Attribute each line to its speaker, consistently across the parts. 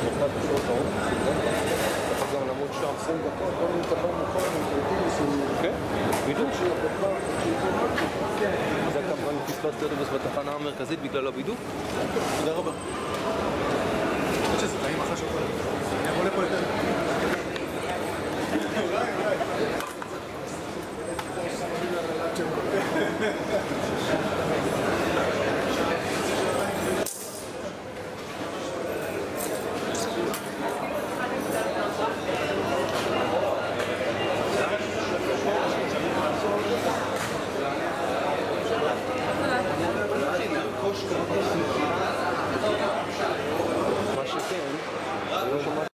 Speaker 1: מוכת בשעות האור, גם למות שם 20 דקות, לא מתאבר מוכר עם כן, בידוק. זה כמובן פספסת אוטובוס בתחנה המרכזית בגלל הבידוק.
Speaker 2: תודה רבה. אני חושב שזה טעים אחרי שוקולד. אני אבוא לפה יותר.
Speaker 1: מה שכן, אני לא שמעתי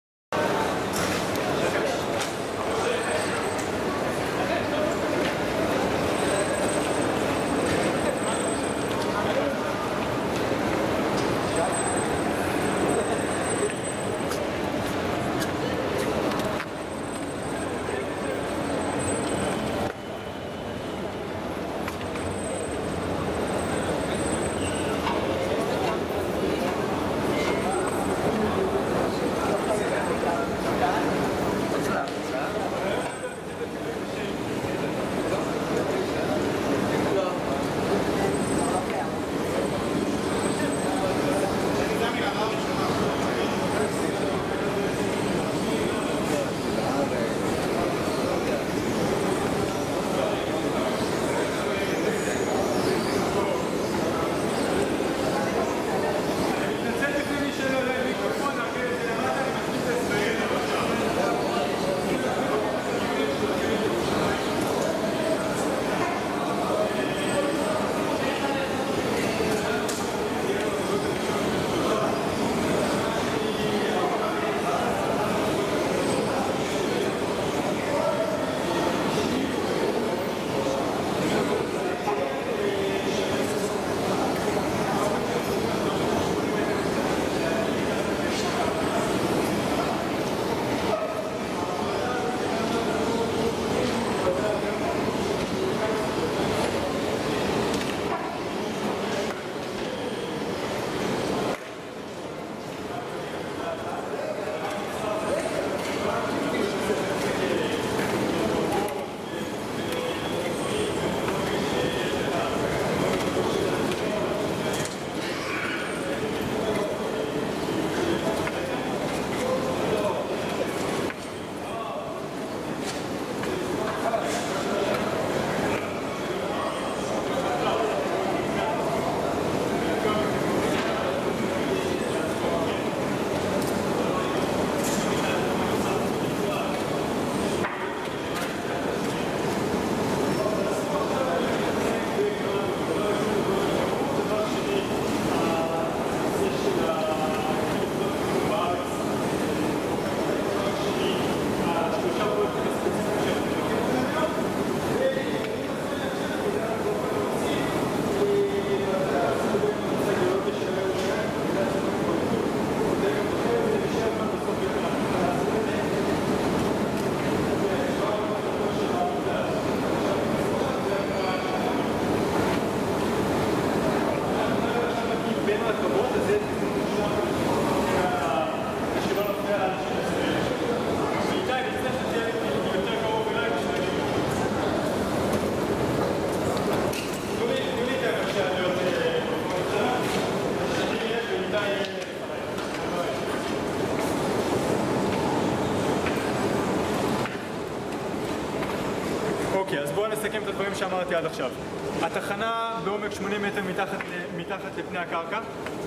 Speaker 2: אוקיי, אז בואו נסכם את הדברים שאמרתי עד עכשיו. התחנה בעומק 80 מטר מתחת לפני הקרקע.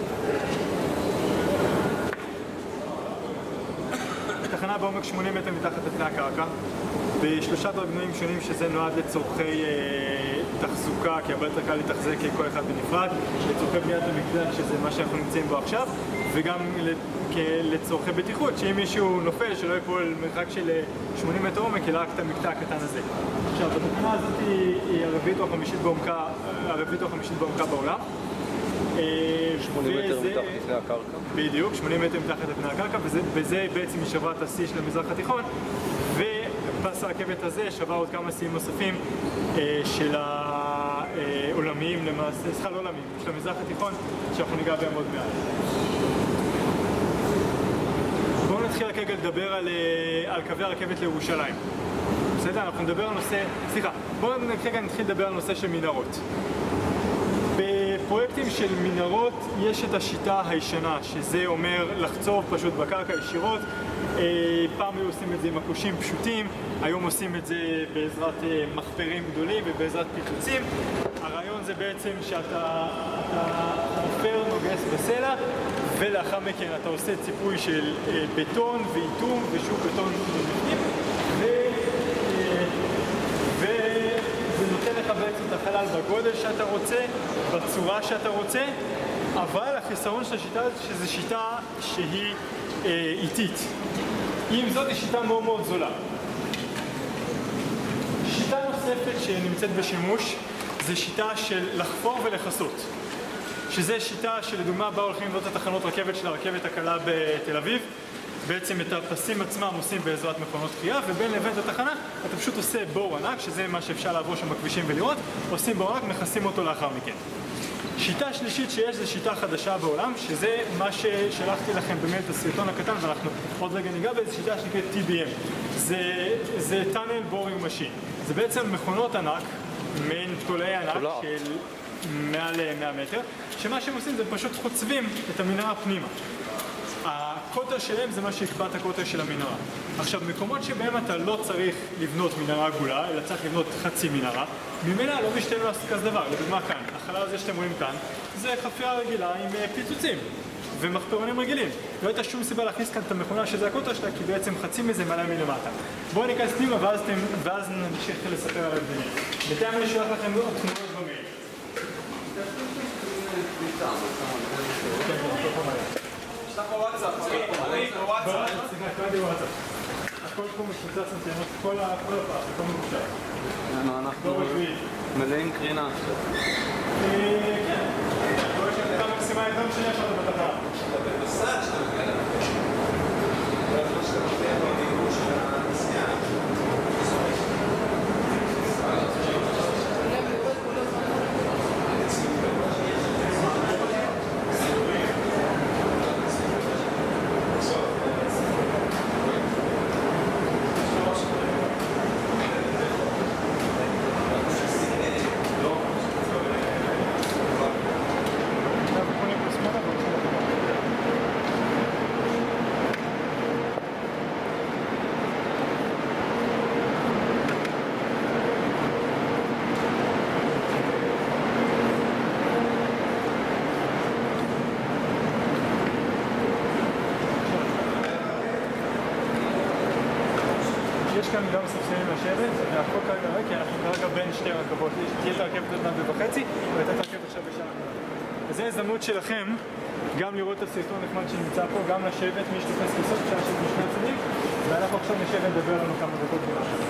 Speaker 2: התחנה בעומק 80 מטר מתחת לפני הקרקע. בשלושה דרגמים שונים שזה נועד לצורכי תחזוקה, כי הרבה יותר קל לתחזק כל אחד בנפרד, לצורכי בניית המקדש, שזה מה שאנחנו נמצאים בו עכשיו, וגם לצורכי בטיחות, שאם מישהו נופל שלא ייפול מרחק של 80 מטר עומק, אלא רק את המקטע הקטן הזה. עכשיו, התחנה הזאת היא הרביעית או החמישית בעומקה בעולם.
Speaker 1: 80 מטר מתחת לפני הקרקע.
Speaker 2: בדיוק, 80 מטר מתחת לפני הקרקע, וזה בעצם שווה את השיא של המזרח התיכון, ופס הרכבת הזה שווה עוד כמה שיאים נוספים של העולמיים למעשה, לא עולמיים, של המזרח התיכון, שאנחנו ניגע בהם עוד מעט. נתחיל רגע לדבר על קווי הרכבת לירושלים. בסדר? אנחנו נדבר על נושא... סליחה, בואו רגע נתחיל לדבר על נושא של מנהרות. בפרויקטים של מנהרות יש את השיטה הישנה, שזה אומר לחצוב פשוט בקרקע ישירות. פעם היו עושים את זה עם מקושים פשוטים, היום עושים את זה בעזרת מחפרים גדולים ובעזרת פיצוצים. הרעיון זה בעצם שאתה חופר, נוגס בסלע, ולאחר מכן אתה עושה ציפוי של בטון ואיתום ושוב בטון מבנים, וזה נותן לך בעצם את החלל בגודל שאתה רוצה, בצורה שאתה רוצה, אבל החיסרון של השיטה הזאת שזו שיטה שהיא איטית. עם זאת היא שיטה מאוד מאוד זולה. שיטה נוספת שנמצאת בשימוש זה שיטה של לחפור ולכסות, שזה שיטה שלדוגמה בה הולכים לבנות את התחנות רכבת של הרכבת הקלה בתל אביב. בעצם את הפסים עצמם עושים בעזרת מכונות קריאה, ובין לבין את התחנה אתה פשוט עושה בור ענק, שזה מה שאפשר לעבור שם בכבישים ולראות, עושים בור ענק, מכסים אותו לאחר מכן. שיטה שלישית שיש זה שיטה חדשה בעולם, שזה מה ששלחתי לכם באמת את הסרטון הקטן, ואנחנו עוד רגע ניגע באיזו שיטה שנקראת TBM. זה Tunnel Boring Machine. זה בעצם מכונות ענק, מעין תולעי ענק של מעל 100 מטר, שמה שהם עושים זה פשוט חוצבים את המנהרה פנימה. הקוטר שלהם זה מה שיקבע את הקוטר של המנהרה. עכשיו, מקומות שבהם אתה לא צריך לבנות מנהרה עגולה, אלא צריך לבנות חצי מנהרה, ממילא לא משתלם לעשות כזה דבר. לדוגמה כאן, החלל הזה שאתם רואים כאן, זה חפירה רגילה עם פיצוצים ומחפרונים רגילים. לא הייתה שום סיבה להכניס כאן את המכונה שזה הקוטר שלה, כי בעצם חצי מזה מעלה מלמטה. בואו ניכנס פנימה ואז נמשיך לספר על הבדלים. בינתיים אני שולח לכם עוד תמונות במייל. הכל פה מפוצץ נתנות, כל הפעם, הכל מבושל.
Speaker 3: אנחנו מלאים קרינה.
Speaker 2: כן, רואה שהקטע מקסימלית לא משנה שאתה בתחנה.
Speaker 1: אתה במסד שאתה מגיע לא יכול שאתה מגיע בדיוק של הנסיעה.
Speaker 2: יש כאן גם ספסלים לשבת, והכל כרגע ריק, כי אנחנו כרגע בין שתי רכבות. תהיה את הרכבת עוד מעט ב-1:30, והייתה את הרכבת עכשיו בשעה. וזו ההזדמנות שלכם גם לראות את הסרטון נחמד שנמצא פה, גם לשבת, מי שתופס כיסות, אפשר לשבת משני הצדדים, ואנחנו עכשיו נשב ונדבר לנו כמה דקות במשהו.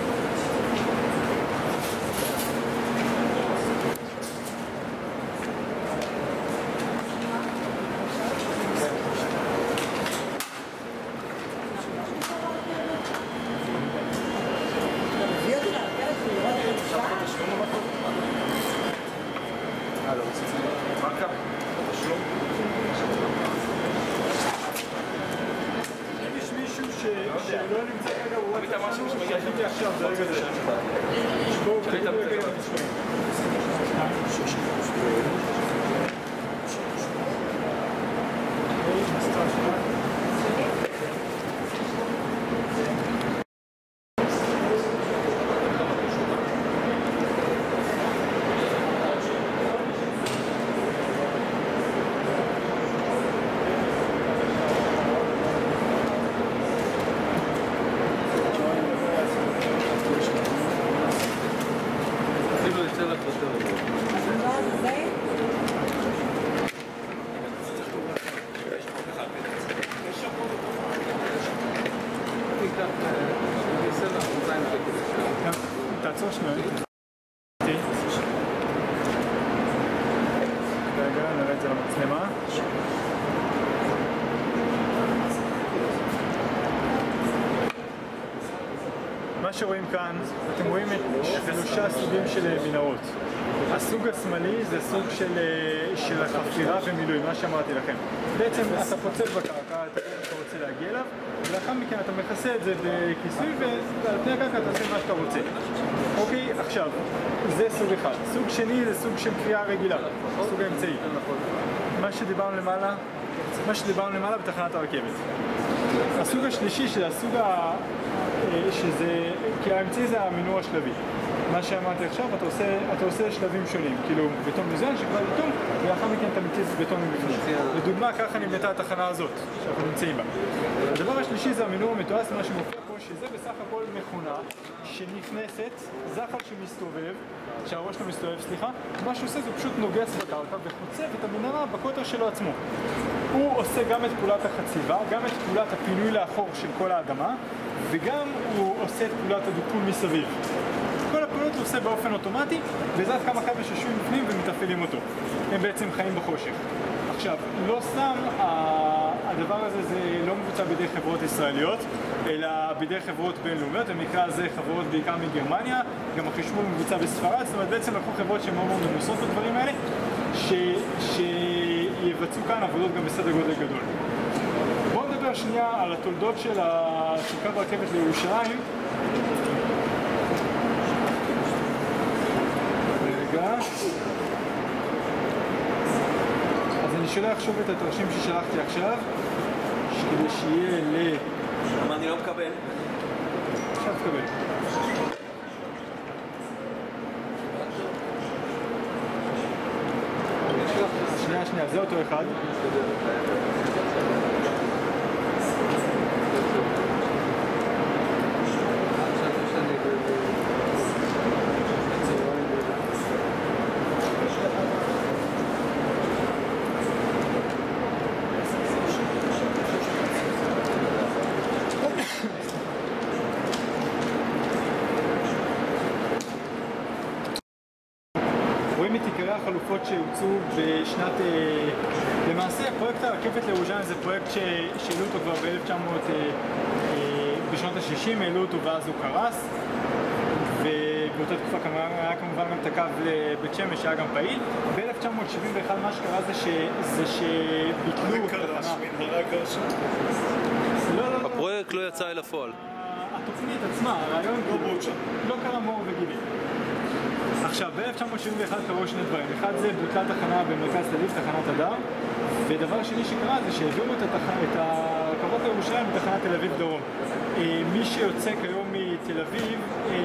Speaker 2: שלא נמצא כרגע, הוא רק תשמענו, שיגיד לי עכשיו, זה רגע זה. בואו, תגידו רגע את התשמעים. תעצור שנייה. רגע, נראה את זה למצלמה. מה שרואים כאן, אתם רואים את 3 סוגים של מנהרות. הסוג השמאלי זה סוג של החפירה ומילוי, מה שאמרתי לכם. בעצם אתה פוצץ בקרקע, אתה רוצה להגיע אליו, ולאחר מכן אתה מכסה את זה בכיסוי, ועל פני הקרקע אתה עושה מה שאתה רוצה. אוקיי, עכשיו, זה סוג אחד. סוג שני זה סוג של קריאה רגילה, סוג האמצעי. מה שדיברנו למעלה בתחנת הרכבת. הסוג השלישי של הסוג כי האמצעי זה המינוע השלבי. מה שאמרתי עכשיו, אתה עושה שלבים שונים, כאילו בטון מזוין שכבר בטון, ולאחר מכן אתה מציץ בטון מבפנים. לדוגמה, ככה נבנתה התחנה הזאת, שאנחנו נמצאים בה. הדבר השלישי זה המינוע המתועש, מה שמופיע פה, שזה בסך הכל מכונה שנכנסת, זחל שמסתובב, שהראש לא מסתובב, סליחה, מה שהוא עושה זה פשוט נוגס בקרקע וחוצב את המנהרה בקוטר שלו עצמו. הוא עושה גם את פעולת החציבה, גם את פעולת הפינוי לאחור של כל האדמה, וגם הוא עושה את פעולת הדופול מסביב. כל הפעולות הוא עושה באופן אוטומטי, בעזרת כמה כבל שיושבים בפנים ומתפעלים אותו. הם בעצם חיים בחושך. עכשיו, לא סתם הדבר הזה זה לא מבוצע בידי חברות ישראליות, אלא בידי חברות בינלאומיות, במקרה הזה חברות בעיקר מגרמניה, גם החשמול מבוצע בספרד, זאת אומרת בעצם לקחו חברות שהן מאוד מנוסות בדברים האלה, שיבצעו כאן עבודות גם בסדר גודל גדול. בואו נדבר שנייה על התולדות של קו הרכבת לירושלים. אז אני שולח שוב את התרשים ששלחתי עכשיו, כדי שיהיה
Speaker 4: למה אני לא מקבל?
Speaker 2: עכשיו תקבל. שנייה, זה אותו אחד. רואים את עיקרי החלופות שהוצאו בשנת... למעשה, פרויקט הרכבת לירושלים זה פרויקט שהעלו אותו כבר בשנות ה-60, העלו אותו ואז הוא קרס, ובאותה תקופה היה כמובן גם את הקו לבית שמש שהיה גם פעיל. ב-1971 מה שקרה זה שביטלו את התחנה.
Speaker 4: הפרויקט לא יצא אל הפועל.
Speaker 2: התוכנית עצמה, הרעיון לא קרה מור וגילי. עכשיו, ב-1971 קראו שני דברים. אחד זה בוטלה תחנה במרכז תל אביב, תחנת הדר, ודבר שני שקרה זה שהעבירו את הרכבות לירושלים בתחנת תל אביב דרום. מי שיוצא כיום מתל אביב,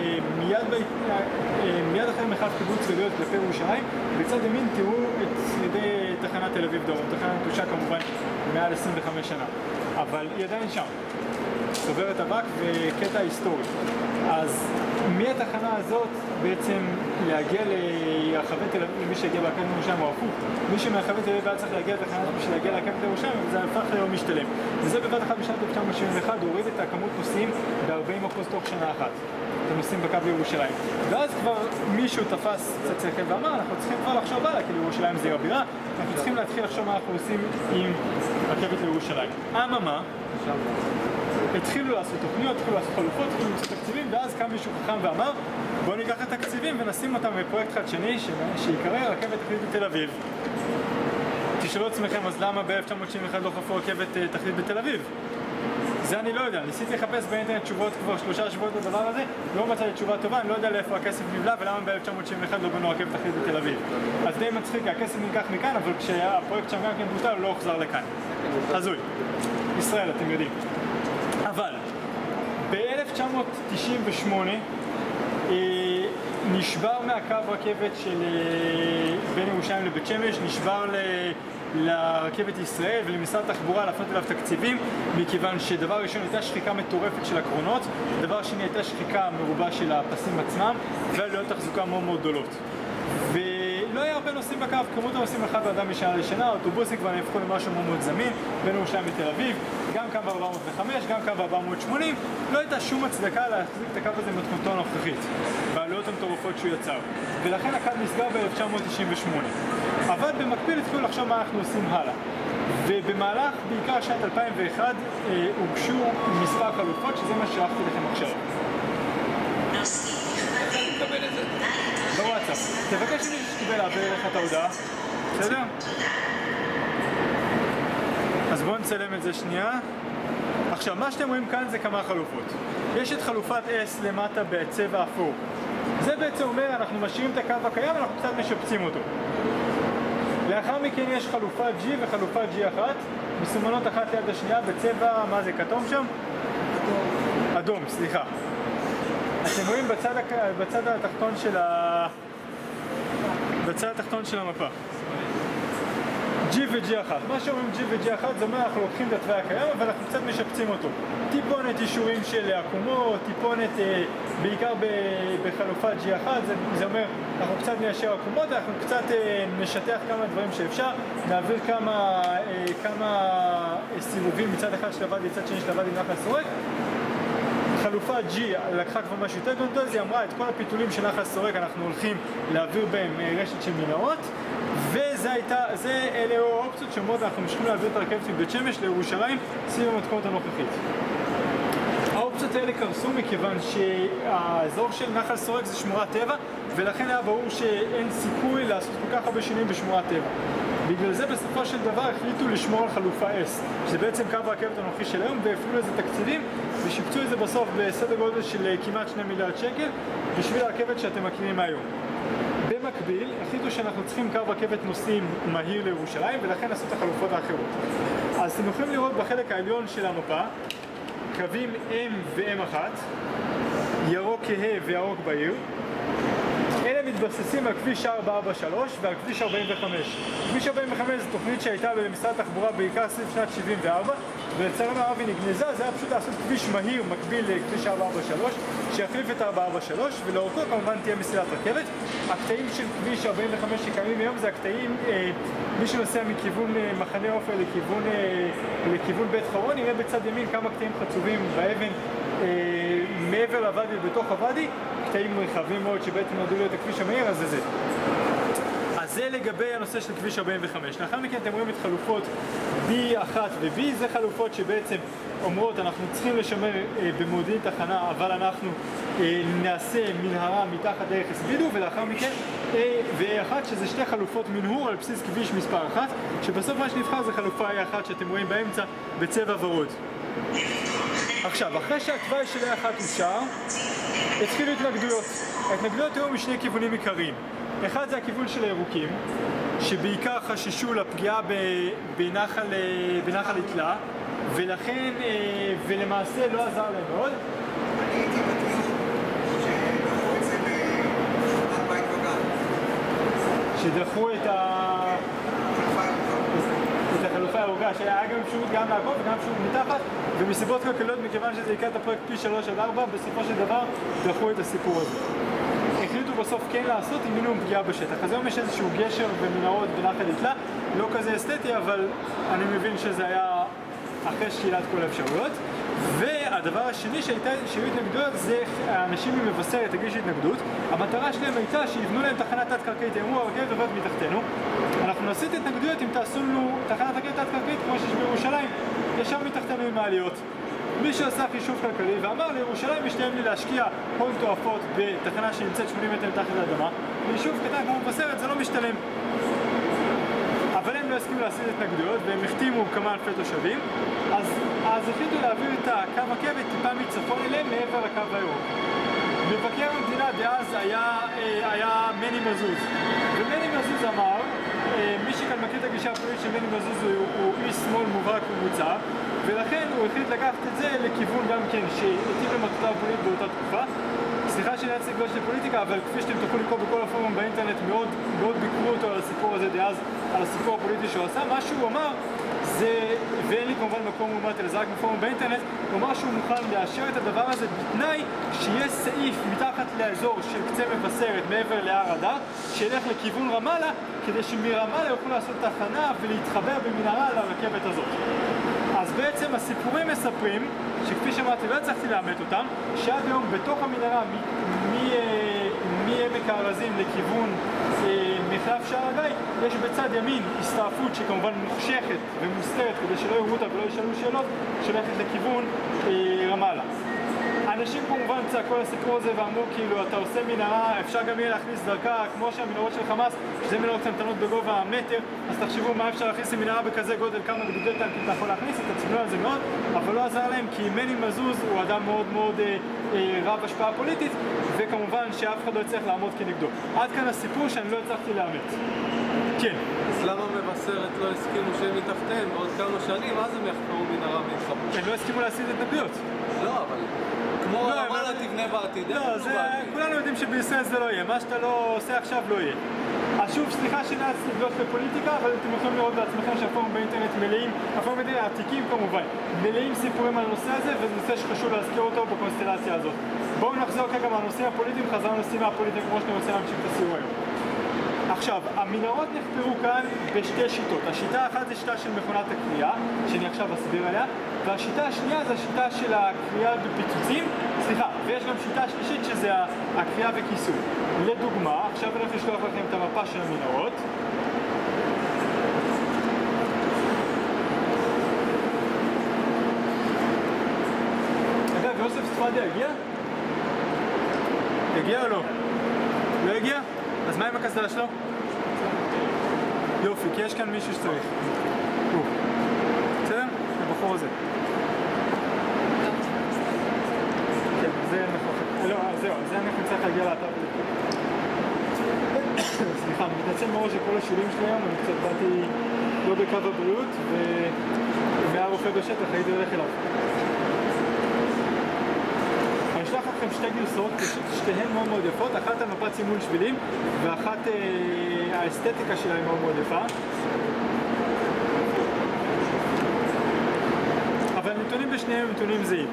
Speaker 2: מיד אחרי מחלף קיבוץ גלויות כלפי ירושלים, בצד ימין תראו את שרידי תחנת תל אביב דרום. תחנה נטושה כמובן מעל 25 שנה, אבל היא עדיין שם. צוברת אבק וקטע היסטורי. אז מהתחנה הזאת בעצם להגיע לרחבי תל אביב, למי שהגיע לרכבת לירושלים הוא הפוך. מי שמרחבי תל אביב היה צריך להגיע לתחנה הזאת בשביל להגיע לרכבת לירושלים, וזה הפך ליום משתלם. וזה בבת אחת בשנת 1971 הוריד את הכמות נוסעים ב-40% תוך שנה אחת. אתם נוסעים בקו לירושלים. ואז כבר מישהו תפס קצת שכל ואמר, אנחנו צריכים כבר לחשוב הלאה, כי לירושלים זה הבירה, אנחנו צריכים להתחיל לחשוב מה אנחנו עושים עם רכבת לירושלים. אממה, התחילו לעשות תוכניות, התחילו לעשות חלופות, התחילו למצוא תקציבים, ואז קם מישהו חכם ואמר, בואו ניקח את התקציבים ונשים אותם בפרויקט חדשני שיקרא רכבת תחתית בתל אביב. תשאלו עצמכם, אז למה ב-1971 לא חפרו רכבת תחתית בתל אביב? זה אני לא יודע, ניסיתי לחפש באינטרנט תשובות כבר 3 שבועות לדבר הזה, לא מצאתי תשובה טובה, אני לא יודע לאיפה הכסף נבלע ולמה ב-1971 לא בנו רכבת תחתית בתל אביב. אז די מצחיק, הכסף נלקח מכאן, אבל כשהפרויקט שם גם כן בוטל, הוא לא הוחזר לכאן. הזוי. ישראל, אתם יודעים. אבל ב-1998 נשבר מהקו רכבת של בין ירושלים לבית שמש, נשבר לרכבת ישראל ולמשרד התחבורה להפנות אליו תקציבים, מכיוון שדבר ראשון הייתה שחיקה מטורפת של הקרונות, דבר שני הייתה שחיקה מרובה של הפסים עצמם ועלויות תחזוקה מאוד מאוד גדולות. ולא היה הרבה נוסעים בקו, כמות הנוסעים אחד באדם משנה לשנה, האוטובוסים כבר נהפכו למשהו מאוד מאוד זמין בין ירושלים לתל אביב, גם קו 405, גם קו 480, לא הייתה שום הצדקה להחזיק את הקו הזה מתכונתו הנוכחית בעלויות המטורפות שהוא יצר, ולכן הקו נסגר ב-1998. אבל במקביל התחילו לחשוב מה אנחנו עושים הלאה, ובמהלך בעיקר שנת 2001 הוגשו מספר חלופות, שזה מה ששלחתי לכם עכשיו.
Speaker 4: מקבל את זה.
Speaker 2: לא בוואטסאפ. תבקש ממישהו שקיבל להעביר לך את ההודעה, בסדר? אז בואו נצלם את זה שנייה. עכשיו, מה שאתם רואים כאן זה כמה חלופות. יש את חלופת S למטה בצבע אפור. זה בעצם אומר, אנחנו משאירים את הקו הקיים, אנחנו קצת משפצים אותו. לאחר מכן יש חלופת G וחלופת G1, מסומנות אחת ליד השנייה בצבע, מה זה, כתום שם? אדום, סליחה. אתם רואים בצד התחתון של המפה. G ו-G1. מה שאומרים G ו-G1 זה אומר אנחנו לוקחים את התוואי הקיים אבל אנחנו קצת משפצים אותו. טיפונת אישורים של עקומות, טיפונת בעיקר בחלופת G1, זה אומר אנחנו קצת ניישר עקומות, אנחנו קצת נשטח כמה דברים שאפשר, נעביר כמה סיבובים מצד אחד של הוואדי, מצד שני של הוואדי נחל סורק. חלופה G לקחה כבר משהו יותר גדול, היא אמרה את כל הפיתולים של נחל סורק אנחנו הולכים להעביר בהם רשת של מנהרות, אלה האופציות שאומרות אנחנו ממשיכים להעביר את הרכבת מבית שמש לירושלים סביב המתכונת הנוכחית. האופציות האלה קרסו מכיוון שהאזור של נחל סורק זה שמורת טבע ולכן היה ברור שאין סיכוי לעשות כל כך הרבה שינויים בשמורת טבע. בגלל זה בסופו של דבר החליטו לשמור על חלופה S, שזה בעצם קו הרכבת הנוכחי של היום, והפעילו לזה תקציבים ושיפצו את זה בסוף בסדר גודל של כמעט 2 מיליארד שקל בשביל הרכבת שאתם מכירים היום. במקביל, החליטו שאנחנו צריכים קו רכבת נוסעים מהיר לירושלים ולכן עשו את החלופות האחרות. אז אתם יכולים לראות בחלק העליון של המפה קווים M ו-M1, ירוק כהה וירוק בהיר. אלה מתבססים על כביש 443 ועל כביש 45. כביש 45 זו תוכנית שהייתה במשרד התחבורה בעיקר סביב שנת 74 ולצערנו הרב היא נגנזה, זה היה פשוט לעשות כביש מהיר מקביל לכביש 443 שיחליף את 443 ולאורכו כמובן תהיה מסילת רכבת. הקטעים של כביש 45 שקיימים היום זה הקטעים, מי שנוסע מכיוון מחנה עופר לכיוון בית חורון יראה בצד ימין כמה קטעים חצובים באבן מעבר לוואדי ובתוך הוואדי, קטעים רחבים מאוד שבעצם נועדו להיות הכביש המהיר, אז זה. אז זה לגבי הנושא של כביש 45. לאחר מכן אתם רואים את חלופות B1 ו-B, זה חלופות שבעצם אומרות אנחנו צריכים לשמר במודיעין תחנה, אבל אנחנו נעשה מנהרה מתחת דרך הסבידו, ולאחר מכן A ו-A1 שזה שתי חלופות מנהור על בסיס כביש מספר 1, שבסוף מה שנבחר זה חלופה A1 שאתם רואים באמצע בצבע ורוד. עכשיו, אחרי שהתוואי של A1 אושר, התחילו התנגדויות. ההתנגדויות היו משני כיוונים עיקריים. אחד זה הכיוון של הירוקים, שבעיקר חששו לפגיעה בנחל יתלה, ולכן, ולמעשה לא עזר להם מאוד.
Speaker 5: אני הייתי בדיון שדחו את זה לחברת בית וגן.
Speaker 2: שדחו את החלופה הירוקה, שהיה גם אפשרות גם לעקוב וגם אפשרות מתחת, ומסיבות כלכליות, מכיוון שזה יקרה את הפרויקט פי 3 עד 4, בסופו של דבר דחו את הסיפור הזה. החליטו בסוף כן לעשות עם מינימום פגיעה בשטח. אז היום יש איזשהו גשר ומנהרות בנחל יתלה, לא כזה אסתטי, אבל אני מבין שזה היה אחרי שקילת כל האפשרויות. והדבר השני שהיו התנגדויות זה האנשים ממבשרת הגישו התנגדות. המטרה שלהם הייתה שיבנו להם תחנת תת-קרקעית, אמרו הרכבת עוברת מתחתנו, אנחנו נעשה את התנגדויות אם תעשו לנו תחנת רכבת תת-קרקעית כמו שיש בירושלים, ישר מתחתנו עם מעליות. מי שעשה חישוב כלכלי ואמר לירושלים משתלם לי להשקיע הון תועפות בתחנה שנמצאת 80 מטר מתחת לאדמה, ביישוב קטן כמו מבשרת זה לא משתלם. אבל הם לא הסכימו לעשות התנגדויות והם החתימו כמה אלפי תושבים, אז החליטו להעביר את הקו רכבת טיפה מצפון אליהם מעבר לקו הירוק. מבקר המדינה דאז היה מני מזוז, ומני מזוז אמר, מי שכאן מכיר את הגישה הפוליטית של מני מזוז הוא איש שמאל מובהק ומוצב, ולכן הוא החליט לקחת את זה לכיוון גם כן שהתאים למטרותיו הפוליטית באותה תקופה. סליחה שאני אצליח גדול של פוליטיקה, אבל כפי שאתם תוכלו לקרוא בכל הפורום באינטרנט, מאוד ביקרו אותו על הסיפור הזה דאז, על הסיפור הפוליטי שהוא עשה. מה שהוא אמר זה, ואין לי כמובן מקום מועמד על זה רק בפורום באינטרנט, הוא אמר שהוא מוכן לאשר את הדבר הזה בתנאי שיהיה סעיף מתחת לאזור של קצה מבשרת מעבר להר אדר, שילך לכיוון רמאללה, כדי שמרמאללה יוכלו לעשות תחנה ולהתחבר במנהרה לרכבת הזאת. אז בעצם הסיפורים מספרים, שכפי שאמרתי לא הצלחתי לאמת אותם, שעד היום בתוך המנהרה מעמק הארזים לכיוון מחלף שער הגיא, יש בצד ימין הסתעפות שכמובן מוחשכת ומוסתרת כדי שלא יראו אותה ולא ישאלו שאלות, שהולכת לכיוון רמאללה. אנשים כמובן צעקו לסיפור הזה ואמרו כאילו אתה עושה מנהרה, אפשר גם יהיה להכניס דרכה כמו שהמנהרות של חמאס, שזה מנהרות קטנטנות בגובה המטר, אז תחשבו מה אפשר להכניס למנהרה בכזה גודל, כמה גדודי טנקים אתה יכול להכניס, אתה תצביעו על זה מאוד, אבל לא עזר להם כי מני מזוז הוא אדם מאוד מאוד רב השפעה פוליטית, וכמובן שאף אחד לא יצטרך לעמוד כנגדו. עד כאן הסיפור שאני לא הצלחתי לאמת. כן.
Speaker 3: אז למה מבשרת לא הסכימו שהם מתחתיהם בעוד כמה שנים, אז הם יחפרו מנהרה ויתחברו?
Speaker 2: הם לא הסכימו להסיט התנגדויות.
Speaker 3: לא, אבל כמו רמאללה תבנה בעתיד,
Speaker 2: לא, כולנו יודעים שבישראל זה לא יהיה, מה שאתה לא עושה עכשיו לא יהיה. אז שוב, סליחה שנאצתי לגלוש בפוליטיקה, אבל אתם יכולים לראות בעצמכם שהפורום באינטרנט מלאים, הפורום באינטרנט עתיקים כמובן, מלאים סיפורים על הנושא הזה, וזה נושא שחשוב להזכיר אותו בקונסטלציה הזאת. בואו נחזור כרגע מהנושאים הפוליטיים, חזרנו לנושאים הפוליטיים כמו שאני רוצה להמשיך את הסיור היום. עכשיו, המנהרות נחפרו כאן בשתי שיטות. השיטה האחת זה שיטה של מכונת הקריאה, שאני עכשיו אסביר עליה, והשיטה השנייה זה השיטה של הקריאה בפיצוצים, סליחה, ויש גם שיטה שלישית שזה הקריאה וכיסוי. לדוגמה, עכשיו אני הולך לשלוח לכם את המפה של המנהרות. אגב, יוסף ספדיה הגיע? הגיע או לא? לא הגיע? אז מה עם הקסדה שלו? יופי, כי יש כאן מישהו שצריך. בסדר? הבחור הזה. כן, זה נכון. לא, זהו, זה אנחנו צריך להגיע לאתר. סליחה, אני מתנצל מאוד שכל השיעורים שלי היום, אני קצת באתי לא בקו הבריאות, והיה רופא בשטח, הייתי הולך אליו. אני אשלח לכם שתי גרסאות, שתיהן מאוד מאוד יפות, אחת על מפת סימון שבילים ואחת האסתטיקה שלה היא מאוד מאוד יפה. אבל הנתונים בשניהם הם נתונים זהים.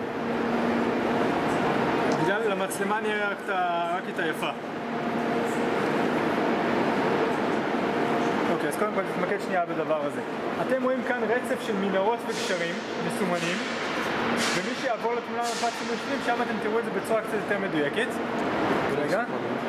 Speaker 2: בגלל למצלמה נראה רק את היפה. אוקיי, אז קודם כל נתמקד שנייה בדבר הזה. אתם רואים כאן רצף של מנהרות וגשרים מסומנים, ומי שיעבור לתמונה במפת סימון שבילים, שם אתם תראו את זה בצורה קצת יותר מדויקת. רגע.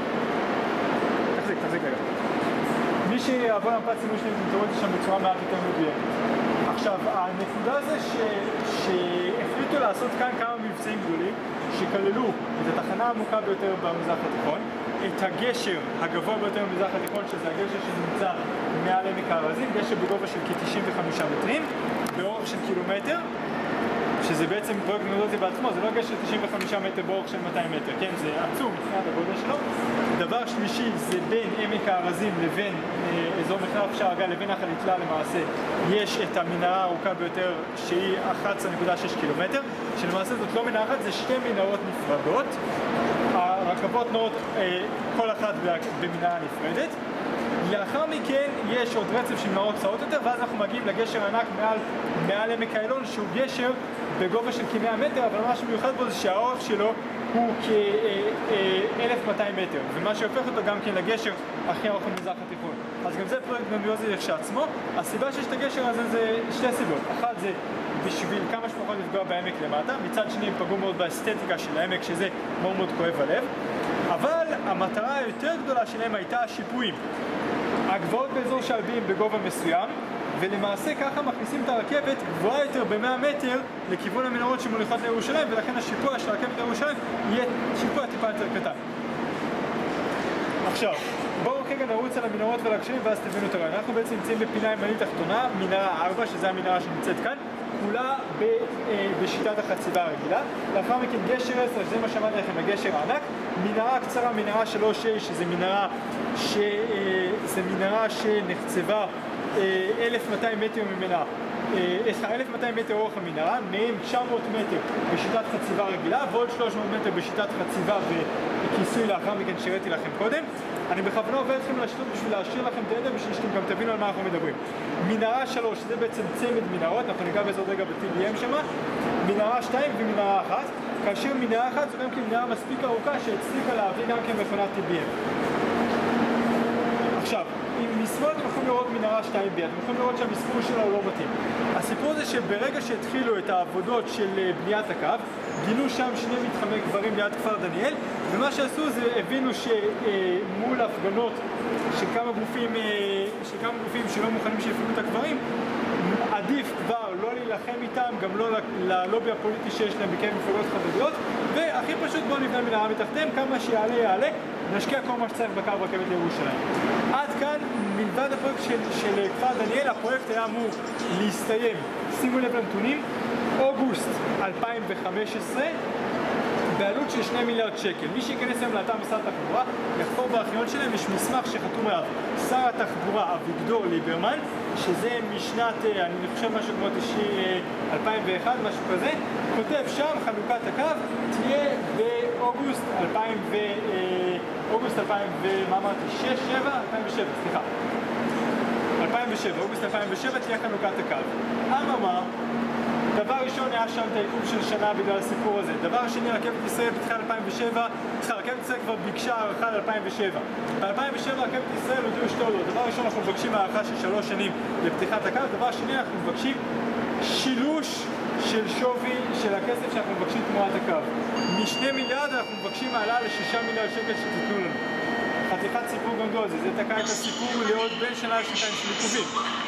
Speaker 2: תחזיק רגע. מי שיעבור למפת סימון שבילים, אתם תראו את זה שם בצורה מעט יותר מדויקת. עכשיו, הנקודה זה שהחליטו לעשות כאן כמה מבצעים גדולים, שכללו את התחנה העמוקה ביותר במזרח התיכון, את הגשר הגבוה ביותר במזרח התיכון, שזה הגשר שנמצא מעל עמק הארזים, גשר בגובה של כ-95 מטרים, באורך של קילומטר, שזה בעצם פרויקט נודותי בעצמו, זה לא גשר 95 מטר באורך של 200 מטר, כן, זה עצום מבחינת הגודל שלו. דבר שלישי זה בין עמק הארזים לבין אזור מחלף שער הגיא לבין נחל יתלה למעשה יש את המנהרה הארוכה ביותר שהיא 11.6 קילומטר, שלמעשה זאת לא מנהרה אחת, זה שתי מנהרות נפרדות. הרכבות נעות כל אחת במנהרה נפרדת. לאחר מכן יש עוד רצף של מנהרות קצרות יותר, ואז אנחנו מגיעים לגשר ענק מעל עמק איילון, שהוא גשר בגובה של כ-100 מטר, אבל מה שמיוחד בו זה שהאורך שלו הוא כ-1200 מטר, ומה שהופך אותו גם כן לגשר הכי ארוך במזרח התיכון. אז גם זה פרויקט גרנדיוזי לכשעצמו. הסיבה שיש את הגשר הזה זה שתי סיבות. אחת זה בשביל כמה שפחות לפגוע בעמק למטה, מצד שני הם פגעו מאוד באסתטיקה של העמק, שזה מאוד מאוד כואב הלב, אבל המטרה היותר גדולה שלהם הייתה השיפועים. הגבעות באזור שעלבים בגובה מסוים, ולמעשה ככה מכניסים את הרכבת גבוהה יותר ב-100 מטר לכיוון המנהרות שמוליכות לירושלים, ולכן השיפוע של הרכבת לירושלים יהיה שיפוע טיפה יותר קטן. עכשיו, בואו רגע נרוץ על המנהרות ולגשרים ואז תבינו את הרעיון. אנחנו בעצם נמצאים בפינה ימנית תחתונה, מנהרה 4, שזה המנהרה שנמצאת כאן, כולה בשיטת החציבה הרגילה. לאחר מכן גשר 10, שזה מה שאמרתי לכם, הגשר הענק. מנהרה קצרה, מנהרה 3A, שזה מנהרה שנחצבה 1200 מטר ממנה, 1200 מטר אורך המנהרה, מהם 900 מטר בשיטת חציבה רגילה, ועוד 300 מטר בשיטת חציבה וכיסוי לאחר מכן שהראיתי לכם קודם. אני בכוונה עובד אתכם על השיטות בשביל להשאיר לכם את הידע, בשביל שאתם גם תבינו על מה אנחנו מדברים. מנהרה 3, זה בעצם צמד מנהרות, אנחנו ניגע באיזה עוד רגע ב-TBM שמה, מנהרה 2 ומנהרה 1, כאשר מנהרה 1 זו גם כן מנהרה מספיק ארוכה שהצליחה להביא גם כן מכונת TBM. עכשיו, אם משמאל אתם יכולים לראות מנהרה 2B, אתם יכולים לראות שהמספור שלה הוא לא מתאים. הסיפור זה שברגע שהתחילו את העבודות של בניית הקו, גילו שם שני מתחמי קברים ליד כפר דניאל, ומה שעשו זה הבינו שמול הפגנות של כמה גופים שלא מוכנים שיפנו את הקברים, עדיף כבר לא להילחם להילחם איתם, גם לא ללובי הפוליטי שיש להם בקרב מפלגות חרדיות, והכי פשוט בואו נבנה מנהרה מתחתיהם, כמה שיעלה יעלה, נשקיע כל מה שצריך בקו רכבת לירושלים. עד כאן, מלבד הפרויקט של כפר דניאל, הפרויקט היה אמור להסתיים, שימו לב לנתונים, אוגוסט 2015, בעלות של 2 מיליארד שקל. מי שייכנס היום לאתר משרד התחבורה, יחפור בארכיון שלהם, יש מסמך שחתום עליו שר התחבורה אביגדור ליברמן, שזה משנת, אני חושב משהו כמו 2001, משהו כזה, כותב שם חלוקת הקו תהיה באוגוסט 2007, אוגוסט 2007 תהיה חלוקת הקו. אממה, דבר ראשון היה שם את העיכוב של שנה בגלל הסיפור הזה. דבר שני, רכבת ישראל בתחילת 2007, רכבת ישראל כבר ביקשה הערכה ל-2007. ב-2007 רכבת ישראל הודיעו שתי הודעות. דבר ראשון, אנחנו מבקשים הערכה של 3 שנים לפתיחת הקו. דבר שני, אנחנו מבקשים שילוש של שווי של הכסף שאנחנו מבקשים תמורת הקו. מ2 מיליארד אנחנו מבקשים העלה ל6 מיליארד שקל שתיתנו לנו. חתיכת סיפור גדול, זה תקע את הסיפור לעוד בין שנה לשנתיים של עיכובים.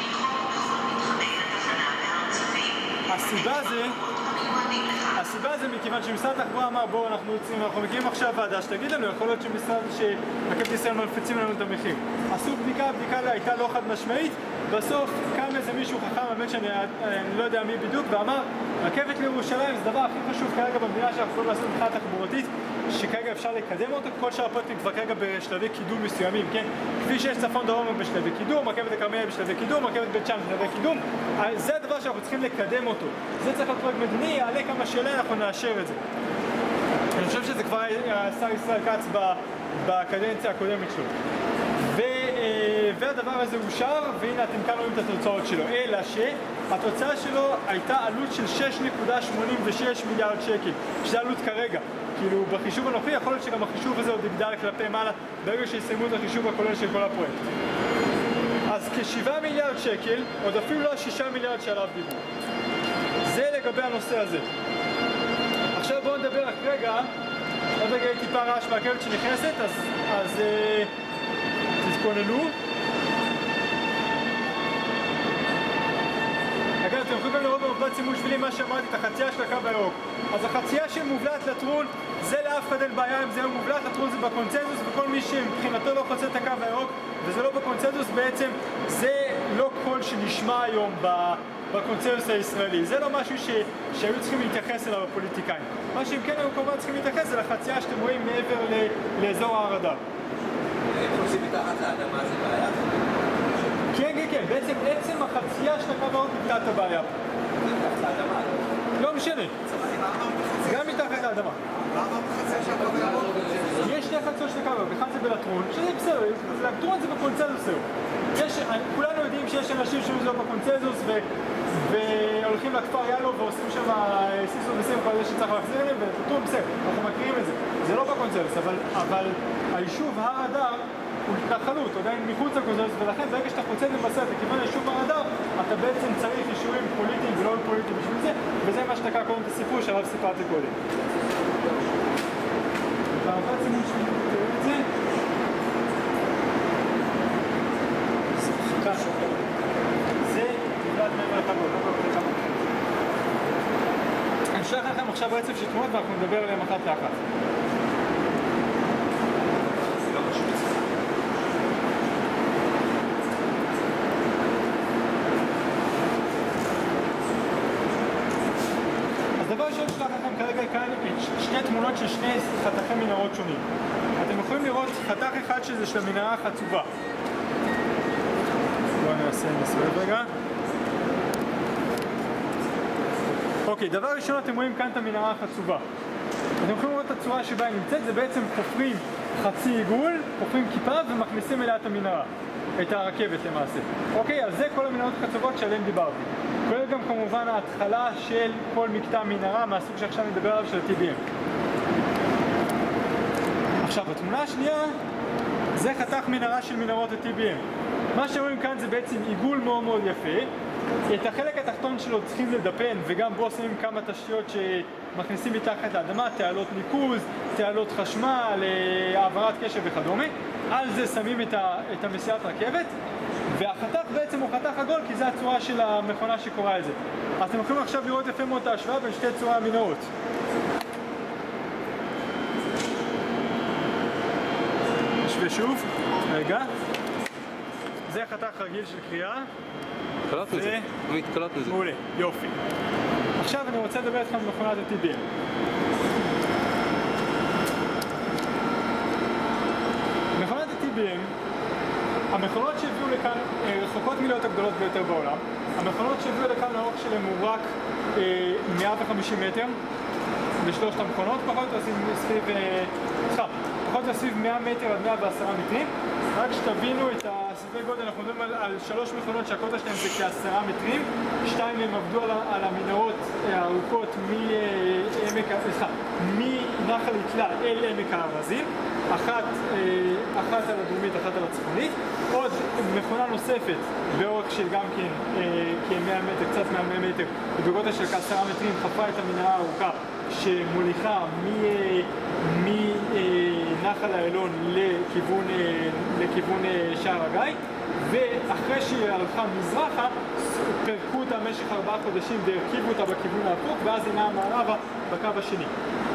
Speaker 2: הסיבה זה מכיוון שמשרד התחבורה אמר בואו אנחנו מגיעים עכשיו ועדה שתגיד לנו, יכול להיות שרכבת ישראל מלפיצים לנו את המחיר. עשו בדיקה הייתה לא חד משמעית, בסוף קם איזה מישהו חכם, האמת שאני לא יודע מי בדיוק, ואמר רכבת לירושלים זה הדבר הכי חשוב כרגע במדינה שאנחנו יכולים לעשות מבחינה תחבורתית, שכרגע אפשר לקדם אותו, כל שאר הפרויקטים כבר כרגע בשלבי קידום מסוימים, כן? כפי שיש צפון דרום בשלבי קידום, רכבת הכרמל בשלבי קידום, רכבת בית שאן בשלבי קידום, זה הדבר שאנחנו צריכים לקדם אותו. זה צריך להיות פרויקט מדיני, יעלה כמה שאלה, אנחנו נאשר את זה. אני חושב שזה כבר השר ישראל כץ בקדנציה הקודמת שלו. והדבר הזה אושר, והנה אתם כאן רואים את התוצאות שלו. אלא שהתוצאה שלו הייתה עלות של 6.86 מיליארד שקל, שזה עלות כרגע. כאילו בחישוב הנוכחי יכול להיות שגם החישוב הזה עוד יגדל כלפי מעלה ברגע שיסיימו את החישוב הכולל של כל הפרויקט. אז כ7 מיליארד שקל, עוד אפילו לא 6 מיליארד שעליו דיבור. זה לגבי הנושא הזה. עכשיו בואו נדבר רק רגע, עוד רגע טיפה רעש מהרכבת שנכנסת, אז תתכוננו. אגב, אתם יכולים לראות במובלעת סימול שבילים מה שאמרתי, את החצייה של הקו הירוק. אז החצייה שמובלעת לטרון, זה לאף אחד אין בעיה אם זה לא מובלעת לטרון, זה בקונצנזוס, וכל מי שמבחינתו לא חוצה את הקו הירוק, וזה לא בקונצנזוס, בעצם זה לא קול שנשמע היום בקונצנזוס הישראלי. זה לא משהו שהיו צריכים להתייחס אליו הפוליטיקאים. מה שהם כן היו כמובן צריכים להתייחס זה לחצייה שאתם רואים מעבר לאזור ההרדה.
Speaker 5: אם חוצים מתחת לאדמה זה בעיה?
Speaker 2: כן, בעצם עצם החצייה של הקו הירוק נקטע את הבעיה.
Speaker 5: זה מתחת לאדמה?
Speaker 2: לא משנה. גם מתחת לאדמה. יש שני חציות של הקו הירוק, אחד זה בלטרון, שזה בסדר, לטרון זה בקונצנזוס היום. כולנו יודעים שיש אנשים שזה לא בקונצנזוס והולכים לכפר יאלו ועושים שם סיסו וסימפו על זה שצריך להחזיר אליהם ולטרון בסדר, אנחנו מכירים את זה. זה לא בקונצנזוס, אבל היישוב הר אדר הוא התנחלות, עדיין מחוץ לקונצנזוס, ולכן ברגע שאתה חוצה לבשר לכיוון היישוב הר אדר, אתה בעצם צריך אישורים פוליטיים ולא פוליטיים בשביל זה, וזה מה שתקע קודם את הסיפור שעליו סיפרתי קודם. בערפת סימון שלי, תראו את זה. זה תבלת מעבר לחבות, לא כל כך. אני אשלח לכם עכשיו רצף של תמונות ואנחנו נדבר עליהם אחת לאחת. הדבר ראשון שלח לכם כרגע כאן שתי תמונות של שני חתכי מנהרות שונים. אתם יכולים לראות חתך אחד שזה של המנהרה החצובה. בואו נעשה נסויב רגע. אוקיי, דבר ראשון אתם רואים כאן את המנהרה החצובה. אתם יכולים לראות את הצורה שבה היא נמצאת, זה בעצם חופרים חצי עיגול, חופרים כיפה ומכניסים אליה את המנהרה, את הרכבת למעשה. אוקיי, אז זה כל המנהרות החצובות שעליהן דיברתי. כולל גם כמובן ההתחלה של כל מקטע מנהרה מהסוג שעכשיו נדבר עליו של ה-TBM. עכשיו, התמונה השנייה זה חתך מנהרה של מנהרות ה-TBM. מה שרואים כאן זה בעצם עיגול מאוד מאוד יפה. את החלק התחתון שלו צריכים לדפן, וגם בו שמים כמה תשתיות שמכניסים מתחת לאדמה, תעלות ניקוז, תעלות חשמל, העברת קשר וכדומה. על זה שמים את המסיעת רכבת, והחתך בעצם הוא חתך עגול כי זה הצורה של המכונה שקורה את זה. אז אתם יכולים עכשיו לראות יפה מאוד את ההשוואה בין שתי צורי המנהרות. נשווה שוב, רגע. זה חתך רגיל של קריאה.
Speaker 4: קלט מזה. עמית, קלט מזה.
Speaker 2: מעולה, יופי. עכשיו אני רוצה לדבר איתכם במכונת ה-TBM. מכונת ה-TBM, המכונות שהביאו לכאן רחוקות מלהיות הגדולות ביותר בעולם. המכונות שהביאו לכאן האורך שלהם הוא רק 150 מטר לשלושת המכונות, פחות או סביב 100 מטר עד 110 מטרים. רק שתבינו את הסביבי גודל, אנחנו מדברים על 3 מכונות שהקוטר שלהם זה כ10 מטרים. 2 מהם עבדו על המנהרות הארוכות מנחל יתלה אל עמק הארזים, אחת על הדרומית, אחת על הצפונית. עוד מכונה נוספת באורך של גם כן כ100 מטר, קצת מעל 100 מטר, בגודל של כ10 מטרים, חפה את המנהרה הארוכה שמוליכה מנחל האלון לכיוון שער הגיא, ואחרי שהיא הלכה מזרחה פרקו אותה במשך 4 חודשים והרכיבו אותה בכיוון ההפוך, ואז היא נעה מערבה בקו השני.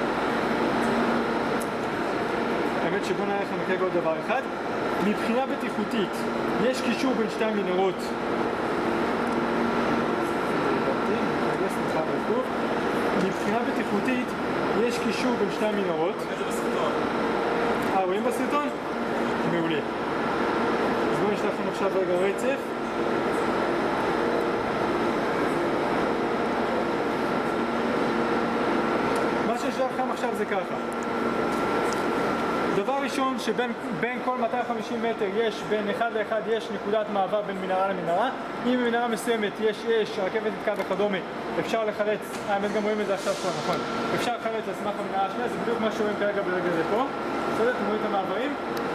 Speaker 2: האמת שבואו נראה לכם כרגע עוד דבר אחד. מבחינה בטיחותית יש קישור בין שתי המנהרות. מבחינה בטיחותית יש קישור בין שתי המנהרות. רואים בסרטון? מעולה. אז בואו נשלח לכם עכשיו רגע רצף. מה שנשלח לכם עכשיו זה ככה. דבר ראשון, שבין כל 250 מטר יש, בין אחד לאחד יש נקודת מעבר בין מנהרה למנהרה. אם במנהרה מסוימת יש אש, רכבת נתקעה וכדומה, אפשר לחלץ, האמת גם רואים את זה עכשיו פה, נכון? אפשר לחלץ על סמך המנהרה השנייה, זה בדיוק מה שרואים כרגע ברגע זה פה. בסדר, אתם רואים את המעברים?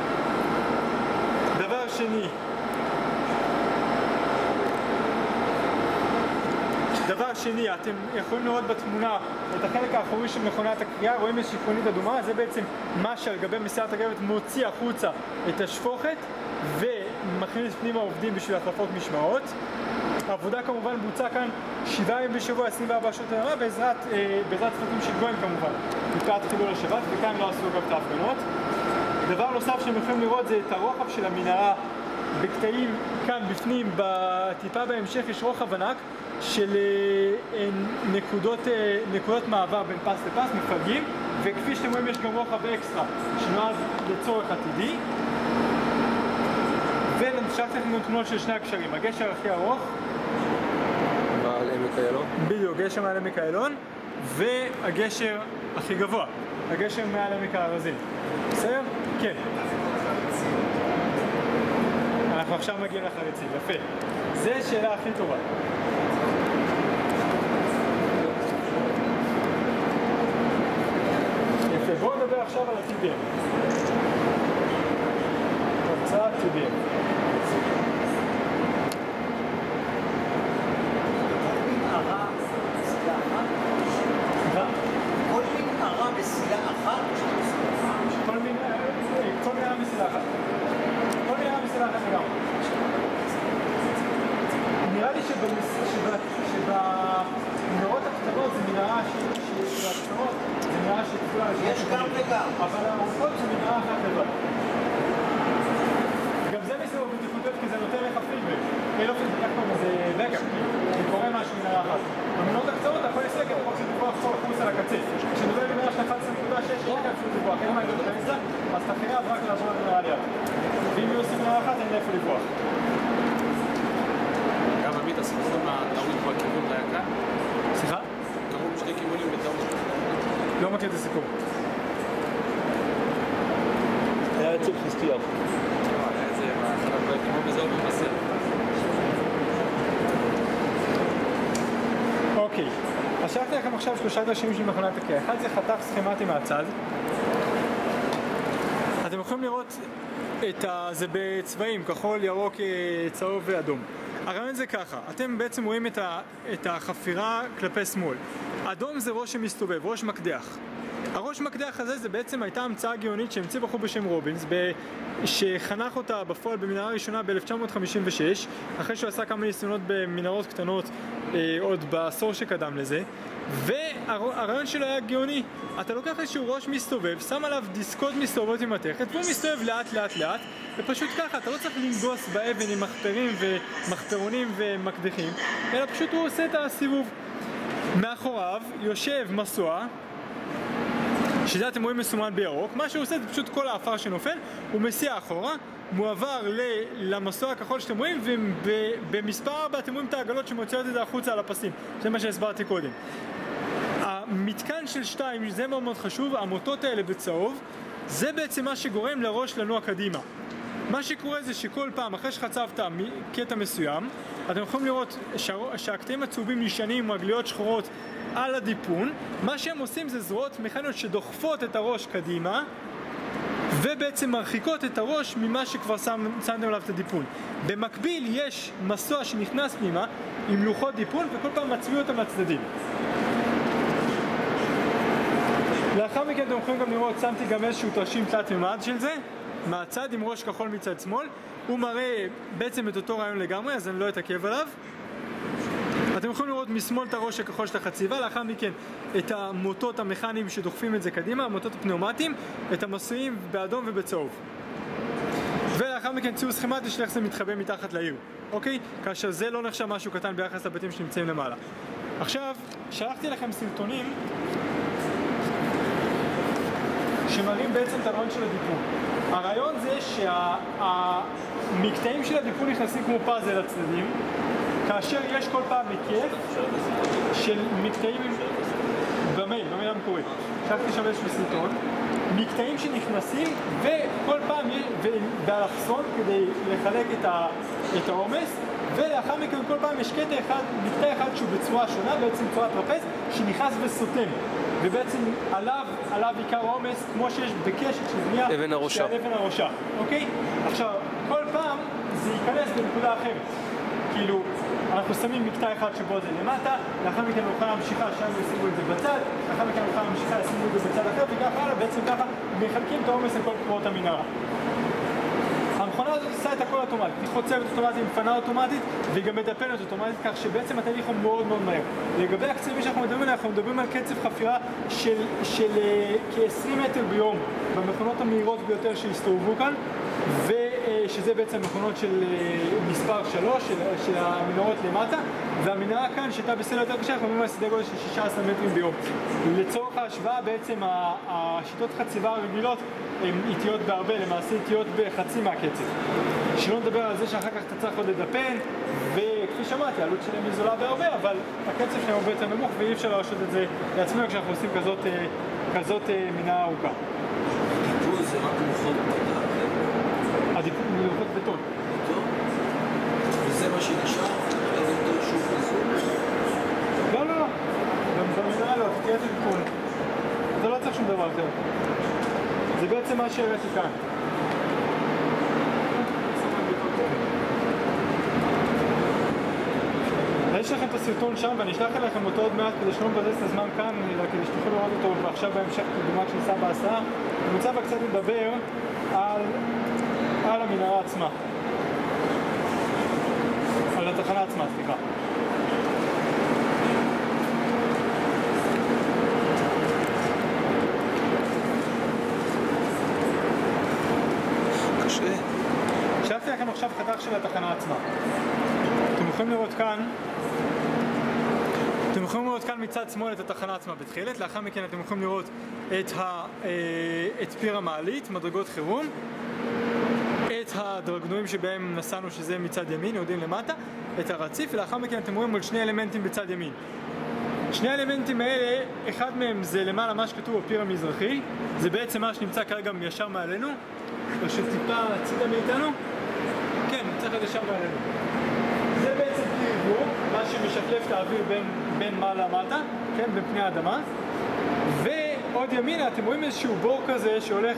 Speaker 2: דבר שני, אתם יכולים לראות בתמונה את החלק האחורי של מכונת הקריאה, רואים איזושהי חונית אדומה, זה בעצם מה שעל גבי מסילת הרכבת מוציא החוצה את השפוכת ומכניס פנימה עובדים בשביל החלפות משמרות. העבודה כמובן בוצעה כאן 7 ימים בשבוע, 24 שעות ביממה, בעזרת צוותים של גויים כמובן, לקראת חילול השבת, וכאן לא עשו אגב את ההפגנות. דבר נוסף שאתם יכולים לראות זה את הרוחב של המנהרה בקטעים כאן בפנים, בטיפה בהמשך יש רוחב ענק של נקודות מעבר בין פס לפס, מפלגים, וכפי שאתם רואים יש גם רוחב אקסטרה שנועד לצורך עתידי. ונשלחתי לכם תמונות של שני הקשרים, הגשר הכי ארוך
Speaker 1: מעל עמק איילון?
Speaker 2: בדיוק, גשר מעל עמק איילון, והגשר הכי גבוה, הגשר מעל עמק הארזים. בסדר? כן. אנחנו עכשיו מגיעים לחריצים, יפה. זו שאלה הכי טובה. יפה, בואו נדבר עכשיו על ה-TBM. הרצאה TBM. נראה לי שבמנהרות הקטנות זה מנהרה שהקטנות זה מנהרה שתפולה יש גם וגם, אבל הארוכות זה מנהרה אחת לבד. גם זה מסיבות בטיחותיות כי זה נותן לך פידבק. אין לו פידבק כמו זה בקאפ, זה קורה משהו מנהרה אחת. במנהרות הקטנות אתה יכול לסגת, אתה יכול לדיווח חוץ על הקצה. כשנדבר במנהרה של 11.6 אין לך אפילו דיווח, אין מה לדעת באמצע, אז אתה חייב רק לעבור למנהרה ליד. ואם היא עושים מנהרה אחת אין לאיפה לברוח.
Speaker 3: גם עמית הסיכון הטעות בכיוון ליעקה?
Speaker 2: סליחה?
Speaker 3: קראו בשני כיוונים בטעות.
Speaker 2: לא מכיר את הסיכום.
Speaker 4: היה אצל חזקיהו.
Speaker 3: היה את זה בהתחלה כמו בזאת במסר.
Speaker 2: אוקיי, אז שלחתי לכם עכשיו 3 דרשים של מכונת הקריאה. אחד זה חתך סכמטי מהצד. אתם יכולים לראות זה בצבעים, כחול, ירוק, צהוב ואדום. הרעיון זה ככה, אתם בעצם רואים את החפירה כלפי שמאל. אדום זה ראש שמסתובב, ראש מקדח. הראש מקדח הזה זה בעצם הייתה המצאה גאונית שהמציא בחור בשם רובינס, שחנך אותה בפועל במנהרה ראשונה ב-1956, אחרי שהוא עשה כמה ניסיונות במנהרות קטנות עוד בעשור שקדם לזה, והרעיון שלו היה גאוני. אתה לוקח איזשהו ראש מסתובב, שם עליו דיסקות מסתובבות עם מתכת, והוא מסתובב לאט לאט לאט, ופשוט ככה, אתה לא צריך לנגוס באבן עם מחפרים ומחפרונים ומקדחים, אלא פשוט הוא עושה את הסיבוב. מאחוריו יושב מסוע, שזה אתם רואים מסומן בירוק, מה שהוא עושה זה פשוט כל האפר שנופל, הוא מסיע אחורה, מועבר למסוע הכחול שאתם רואים, ובמספר 4 אתם רואים את העגלות שמוציאות את זה החוצה על הפסים, זה מה שהסברתי קודם. המתקן של 2, זה מאוד מאוד חשוב, המוטות האלה בצהוב, זה בעצם מה שגורם לראש לנוע קדימה. מה שקורה זה שכל פעם אחרי שחצבת קטע מסוים, אתם יכולים לראות שהקטעים הצהובים נשענים עם רגליות שחורות על הדיפון. מה שהם עושים זה זרועות מכניות שדוחפות את הראש קדימה ובעצם מרחיקות את הראש ממה שכבר שמתם עליו את הדיפון. במקביל יש מסוע שנכנס פנימה עם לוחות דיפון וכל פעם מצביעו אותם לצדדים. לאחר מכן אתם יכולים גם לראות, שמתי גם איזשהו תרשים תלת ממד של זה מהצד עם ראש כחול מצד שמאל, הוא מראה בעצם את אותו רעיון לגמרי, אז אני לא אתעכב עליו. אתם יכולים לראות משמאל את הראש הכחול של החציבה, לאחר מכן את המוטות המכניים שדוחפים את זה קדימה, המוטות הפנאומטיים, את המסועים באדום ובצהוב. ולאחר מכן ציור סכמטי של איך זה מתחבא מתחת לעיר, אוקיי? כאשר זה לא נחשב משהו קטן ביחס לבתים שנמצאים למעלה. עכשיו, שלחתי לכם סרטונים שמראים בעצם את הרעיון של הדיפון. הרעיון זה שהמקטעים של הדיפון נכנסים כמו פאזל לצדדים, כאשר יש כל פעם מקף של מקטעים במייל המקורי. שלחתי שם איזשהו סרטון, מקטעים שנכנסים וכל פעם באלכסון כדי לחלק את העומס, ולאחר מכן כל פעם יש מקטע אחד שהוא בצורה שונה, בעצם צורה טרפז, שנכנס וסותם. ובעצם עליו עיקר העומס, כמו שיש בקשת של בנייה,
Speaker 4: אבן הראשה.
Speaker 2: אבן הראשה, אוקיי? עכשיו, כל פעם זה ייכנס בנקודה אחרת. כאילו, אנחנו שמים מקטע אחד שבו זה למטה, לאחר מכן נוכל להמשיכה, שם ישימו את זה בצד, לאחר מכן נוכל להמשיכה, ישימו את זה בצד אחר, וככה הלאה, בעצם ככה מחלקים את העומס לכל קורות המנהרה. המכונה הזאת עושה את הכל אוטומטית, היא חוצבת אוטומטית, היא מפנה אוטומטית והיא גם מדפנת אוטומטית, כך שבעצם התהליך הוא מאוד מאוד מהר. לגבי הקצבים שאנחנו מדברים עליהם, אנחנו מדברים על קצב חפירה של כ-20 מטר ביום במכונות המהירות ביותר שהסתובבו כאן, ושזה בעצם מכונות של מספר 3 של המנהרות למטה, והמנהרה כאן שהייתה בסדר יותר קשה, אנחנו מדברים על סדר גודל של 16 מטרים ביום. לצורך ההשוואה בעצם השיטות חציבה הרגילות הן איטיות בהרבה, למעשה איטיות בחצי מהקצב. שלא נדבר על זה שאחר כך אתה צריך עוד לדפן, וכפי שמעתי, העלות שלהם היא זולה בהרבה, אבל הקצב שלהם הרבה יותר נמוך ואי אפשר להרשות את זה לעצמנו כשאנחנו עושים כזאת מנהרה ארוכה.
Speaker 5: דיפון זה רק לוחות בטון.
Speaker 2: הדיפון הוא לוחות בטון.
Speaker 5: בטון? וזה מה שנשאר? אין יותר שוב כזו?
Speaker 2: לא. במנהרה לא, תהיה את הדיפון. אתה לא צריך שום דבר אחר. זה בעצם מה שהראיתי כאן. יש לכם את הסרטון שם ואני אשלח לכם אותו עוד מעט כדי שלא מבזבז את הזמן כאן, אלא כדי שתוכלו לראות אותו ועכשיו בהמשך כדוגמה שניסה בהסעה. אני רוצה קצת לדבר על המנהרה עצמה. על התחנה עצמה, סליחה. שלחתי לכם עכשיו חתך של התחנה עצמה. אתם יכולים לראות כאן מצד שמאל את התחנה עצמה בתחילת, לאחר מכן אתם יכולים לראות את פיר המעלית, מדרגות חירום, את הדרגנועים שבהם נסענו שזה מצד ימין, יורדים למטה, את הרציף, ולאחר מכן אתם רואים על שני אלמנטים בצד ימין. שני האלמנטים האלה, אחד מהם זה למעלה מה שכתוב בפיר המזרחי, זה בעצם מה שנמצא כרגע ישר מעלינו, או שטיפה הצידה מאיתנו, כן, נמצא ישר מעלינו. זה בעצם פיר עיבור, מה שמשקלף את האוויר בין מעלה למטה, כן, בין פני האדמה. ועוד ימינה, אתם רואים איזשהו בור כזה שהולך,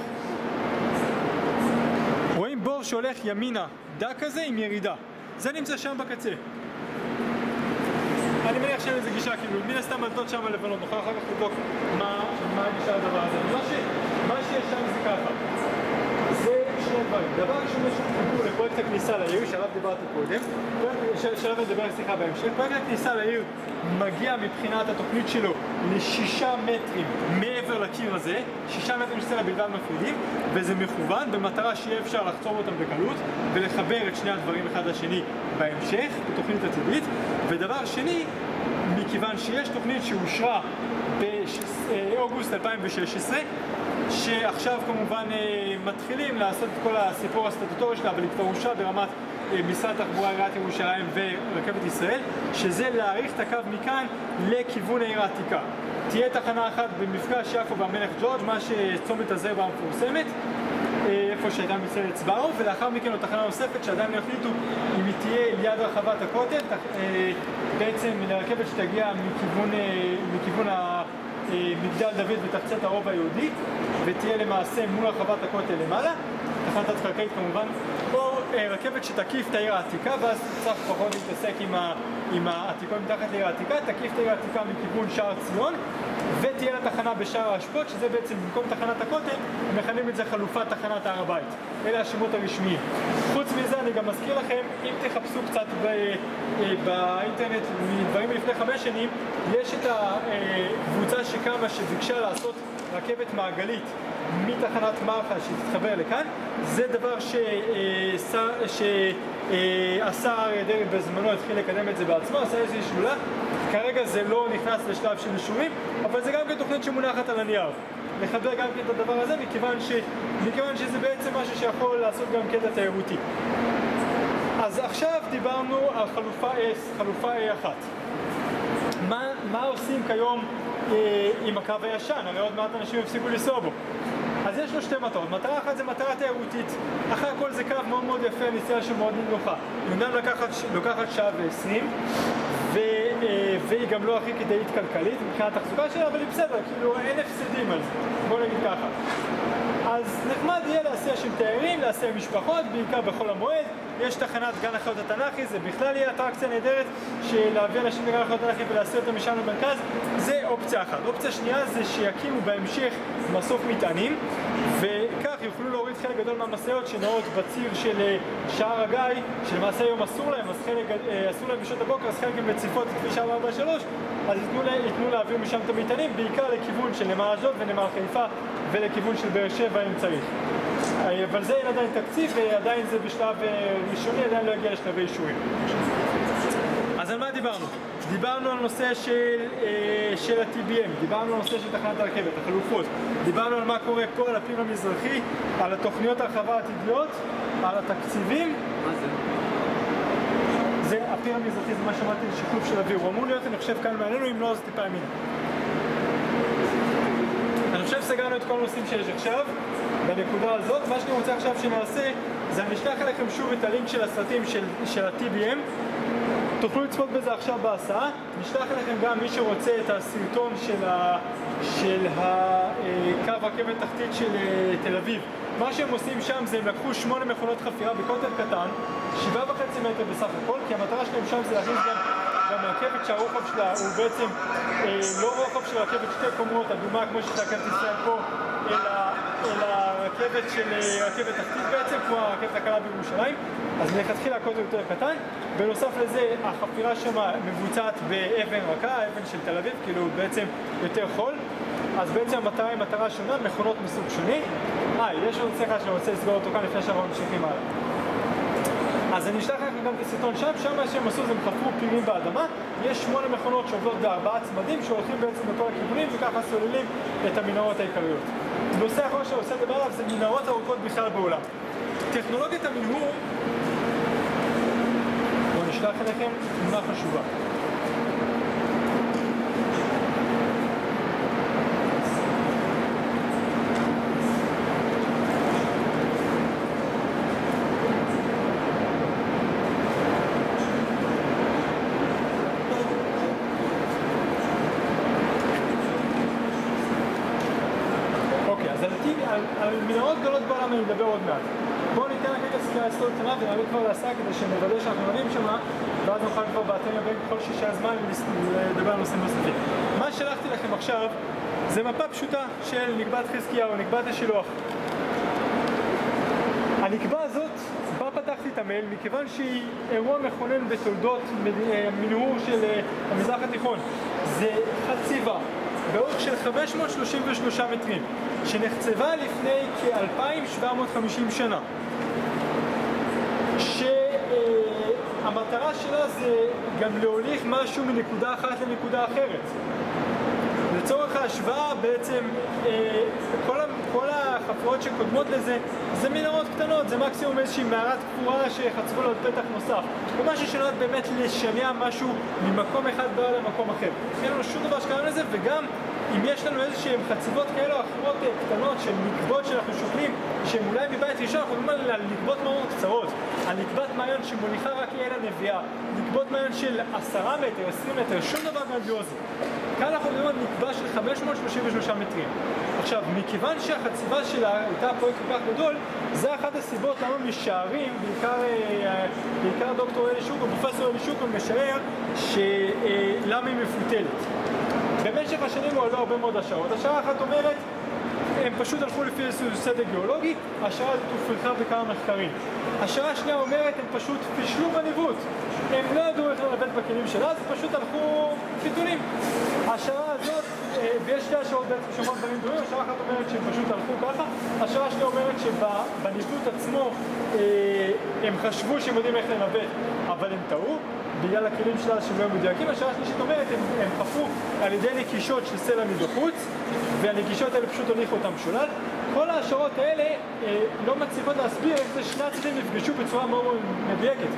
Speaker 2: רואים בור שהולך ימינה, דק כזה עם ירידה. זה נמצא שם בקצה. אני מניח שאין לזה גישה, כאילו, מן הסתם הדלתות שם הלבנות, נוכל אחר כך לבדוק מה הגישה לדבר הזה. מה שיש שם זה ככה. זה שני דברים. דבר ראשון, יש חיבור לפרויקט הכניסה לעיר, שעליו דיברתי קודם, שעליו נדבר, סליחה, בהמשך. פרויקט הכניסה לעיר מגיע מבחינת התוכנית שלו ל6 מטרים מעבר לקיר הזה, 6 מטרים שסלע בלבד מפרידים, וזה מכוון במטרה שיהיה אפשר לחצור אותם בקלות ולחבר את שני הדברים אחד לשני בהמשך, בתוכנית עתידית. ודבר שני, מכיוון שיש תוכנית שאושרה באוגוסט 2016, שעכשיו כמובן מתחילים לעשות את כל הסיפור הסטטוטורי שלה, אבל היא כבר אושרה ברמת משרד התחבורה, עיריית ירושלים ורכבת ישראל, שזה להאריך את הקו מכאן לכיוון העיר העתיקה. תהיה תחנה אחת במפגש יפו והמלך ג'ורג', מה שצומת הזרע המפורסמת, איפה שהייתה מצלת סבאו, ולאחר מכן עוד תחנה נוספת שעדיין לא החליטו אם היא תהיה ליד רחבת הכותל, בעצם לרכבת שתגיע מכיוון מגדל דוד ותחצה את הרובע היהודי, ותהיה למעשה מול רחבת הכותל למעלה, תחנת תת-קרקעית כמובן, או רכבת שתקיף את העיר העתיקה, ואז צריך פחות להתעסק עם העתיקות מתחת לעיר העתיקה, תקיף את העיר העתיקה מכיוון שער ציון, ותהיה לה תחנה בשער האשפות, שזה בעצם במקום תחנת הכותל, הם מכנים את זה חלופת תחנת הר הבית. אלה השמות הרשמיים. חוץ מזה אני גם מזכיר לכם, אם תחפשו קצת באינטרנט מדברים לפני 5 שנים, יש את הקבוצה שקמה שביקשה לעשות רכבת מעגלית מתחנת מרחה שתתחבר לכאן. זה דבר שעשה אריה דרעי בזמנו, התחיל לקדם את זה בעצמו, עשה איזושהי שדולה. כרגע זה לא נכנס לשלב של אישורים, אבל זה גם כתוכנית שמונחת על הנייר. לחבר גם את הדבר הזה, מכיוון שזה בעצם משהו שיכול לעשות גם קטע תיירותי. אז עכשיו דיברנו על חלופה A1. מה עושים כיום עם הקו הישן? הרי עוד מעט אנשים יפסיקו לנסוע בו. אז יש לו 2 מטרות. מטרה אחת זה מטרה תיירותית. אחרי הכל זה קו מאוד מאוד יפה, נסיעה שמאוד נוחה. היא אומנם לוקחת שעה ו20, והיא גם לא הכי כדאית כלכלית מבחינת התחזוקה שלה, אבל היא בסדר, כאילו אין הפסדים על זה, בוא נגיד ככה. אז נחמד יהיה להסיע של תיירים, להסיע משפחות, בעיקר בחול המועד. יש תחנת גן החיות התנ"כי, זה בכלל יהיה אטרקציה נהדרת של להביא אנשים לגן החיות התנ"כי ולהסיע אותם משם למרכז. זה אופציה אחת. אופציה שנייה זה שיקימו בהמשך מסוף מטענים, וכך יוכלו להוריד חלק גדול מהמשאיות שנעות בציר של שער הגיא, שלמעשה היום אסור להם, אז אסור להם בשעות הבוקר, אז חלק הם מציפות את כביש 443, אז ייתנו להעביר משם את המטענים, בעיקר לכיוון של נמל אשדוד ונמל חיפה ולכיוון של באר שבע אם צריך. אבל זה אין עדיין תקציב, ועדיין זה בשלב ראשוני, עדיין לא יגיע לשלבי אישורים. אז על מה דיברנו? דיברנו על נושא של ה-TBM, דיברנו על נושא של תחנת הרכבת, החלופות, דיברנו על מה קורה פה, על הפיר המזרחי, על התוכניות הרחבה העתידיות, על התקציבים.
Speaker 3: מה זה?
Speaker 2: זה, הפיר המזרחי זה מה שאמרתי לשחלוף של אוויר, הוא אמור להיות, אני חושב, כאן מעלינו, אם לא, אז טיפה ימינה. אני חושב שסגרנו את כל הנושאים שיש עכשיו, בנקודה הזאת. מה שאני רוצה עכשיו שנעשה, זה אני אשלח אליכם שוב את הלינק של הסרטים של ה-TBM, תוכלו לצפות בזה עכשיו בהסעה. נשלח אליכם גם מי שרוצה את הסרטון של הקו רכבת תחתית של תל אביב. מה שהם עושים שם זה הם לקחו 8 מכונות חפירה בקוטר קטן, 7.5 מטר בסך הכל, כי המטרה שלהם שם זה להכניס גם רכבת שהרוחב שלה הוא בעצם לא רוחב של רכבת 2 קומות, אדומה כמו של רכבת ישראל פה, אלא רכבת של רכבת תחתית בעצם, כמו הרכבת הקלה בירושלים. אז מלכתחילה הקוטר יותר קטן. בנוסף לזה, החפירה שם מבוצעת באבן רכה, אבן של תל אביב, כאילו בעצם יותר חול. אז בעצם המטרה היא מטרה שונה, מכונות מסוג שני. יש עוד שיחה שאני רוצה לסגור אותו כאן לפני שאנחנו ממשיכים הלאה. אז אני אשלח לכם גם את הסרטון שם, מה שהם עשו זה הם חפרו פירים באדמה. יש 8 מכונות שעובדות ב4 צמדים שהולכים בעצם בכל הכיוונים וככה סוללים את המנהרות העיקריות. נושא האחרון שאני רוצה לדבר עליו זה מנהרות ארוכות בכלל בעולם. טכנולוגיית המנהור, בואו נשלח לכם תמונה חשובה. על על מנהרות גדולות בעולם אני אדבר עוד מעט. בואו ניתן רק רגע סקירה היסטורית קטנה ונעמיד כבר לעשה כדי שנוודא שאנחנו יודעים שמה, ואז נוכל כבר בעתיד בין כל 6 הזמן לדבר על נושאים נוספים. מה שלחתי לכם עכשיו זה מפה פשוטה של נקבת חזקיהו, נקבת השילוח. הנקבה הזאת, בה פתחתי את המייל מכיוון שהיא אירוע מכונן בתולדות המנהור של המזרח התיכון. זה חציבה באורך של 533 מטרים, שנחצבה לפני כ-2750 שנה. שהמטרה שלה זה גם להוליך משהו מנקודה אחת לנקודה אחרת. לצורך ההשוואה בעצם כל החפרות שקודמות לזה זה מנהרות קטנות, זה מקסימום איזושהי מערת קבורה שחצבו לו פתח נוסף ומשהו שנועד באמת לשנע משהו ממקום אחד בעל למקום אחר. אין לנו שום דבר שקרה לזה, וגם אם יש לנו איזושהי חציבות כאלה או אחרות קטנות של נקבות שאנחנו שוקלים שהן אולי מבית ראשון, אנחנו מדברים על נקבות מאוד קצרות, על נקבת מעיין שמוליכה רק אל הנביאה, נקבות מעיין של 10 מטר, 20 מטר, שום דבר גרנדיוזי. כאן אנחנו מדברים על נקבה של 533 מטרים. עכשיו, מכיוון שהחציבה שלה הייתה פרויקט כל כך גדול, זה אחת הסיבות למה משערים, בעיקר דוקטור אלי שוקון, פרופסור אלי שוקון משער למה היא מפותלת. במשך השנים הוא עלו הרבה מאוד השערות. השערה אחת אומרת, הם פשוט הלכו לפי איזשהו סדר גיאולוגי, השערה הזאת הופרכה בכמה מחקרים. השערה השנייה אומרת, הם פשוט פישלו בניווט. הם לא ידעו איך לנווט בכלים שלה, אז פשוט הלכו פיתולים. השערה הזאת, ויש שתי השערות בעצם שאומרות דברים דומים, השערה אחת אומרת שהם פשוט הלכו ככה, השערה השנייה אומרת שבניווט עצמו הם חשבו שהם יודעים איך לנווט, אבל הם טעו. בגלל הכלים שלה שהם לא מדויקים. השערה השלישית אומרת, הם חפרו על ידי נקישות של סלע מבחוץ, והנקישות האלה פשוט הוליכו אותם שולל. כל ההשערות האלה לא מצליחות להסביר איך זה שני הצדדים נפגשו בצורה מאוד מדויקת.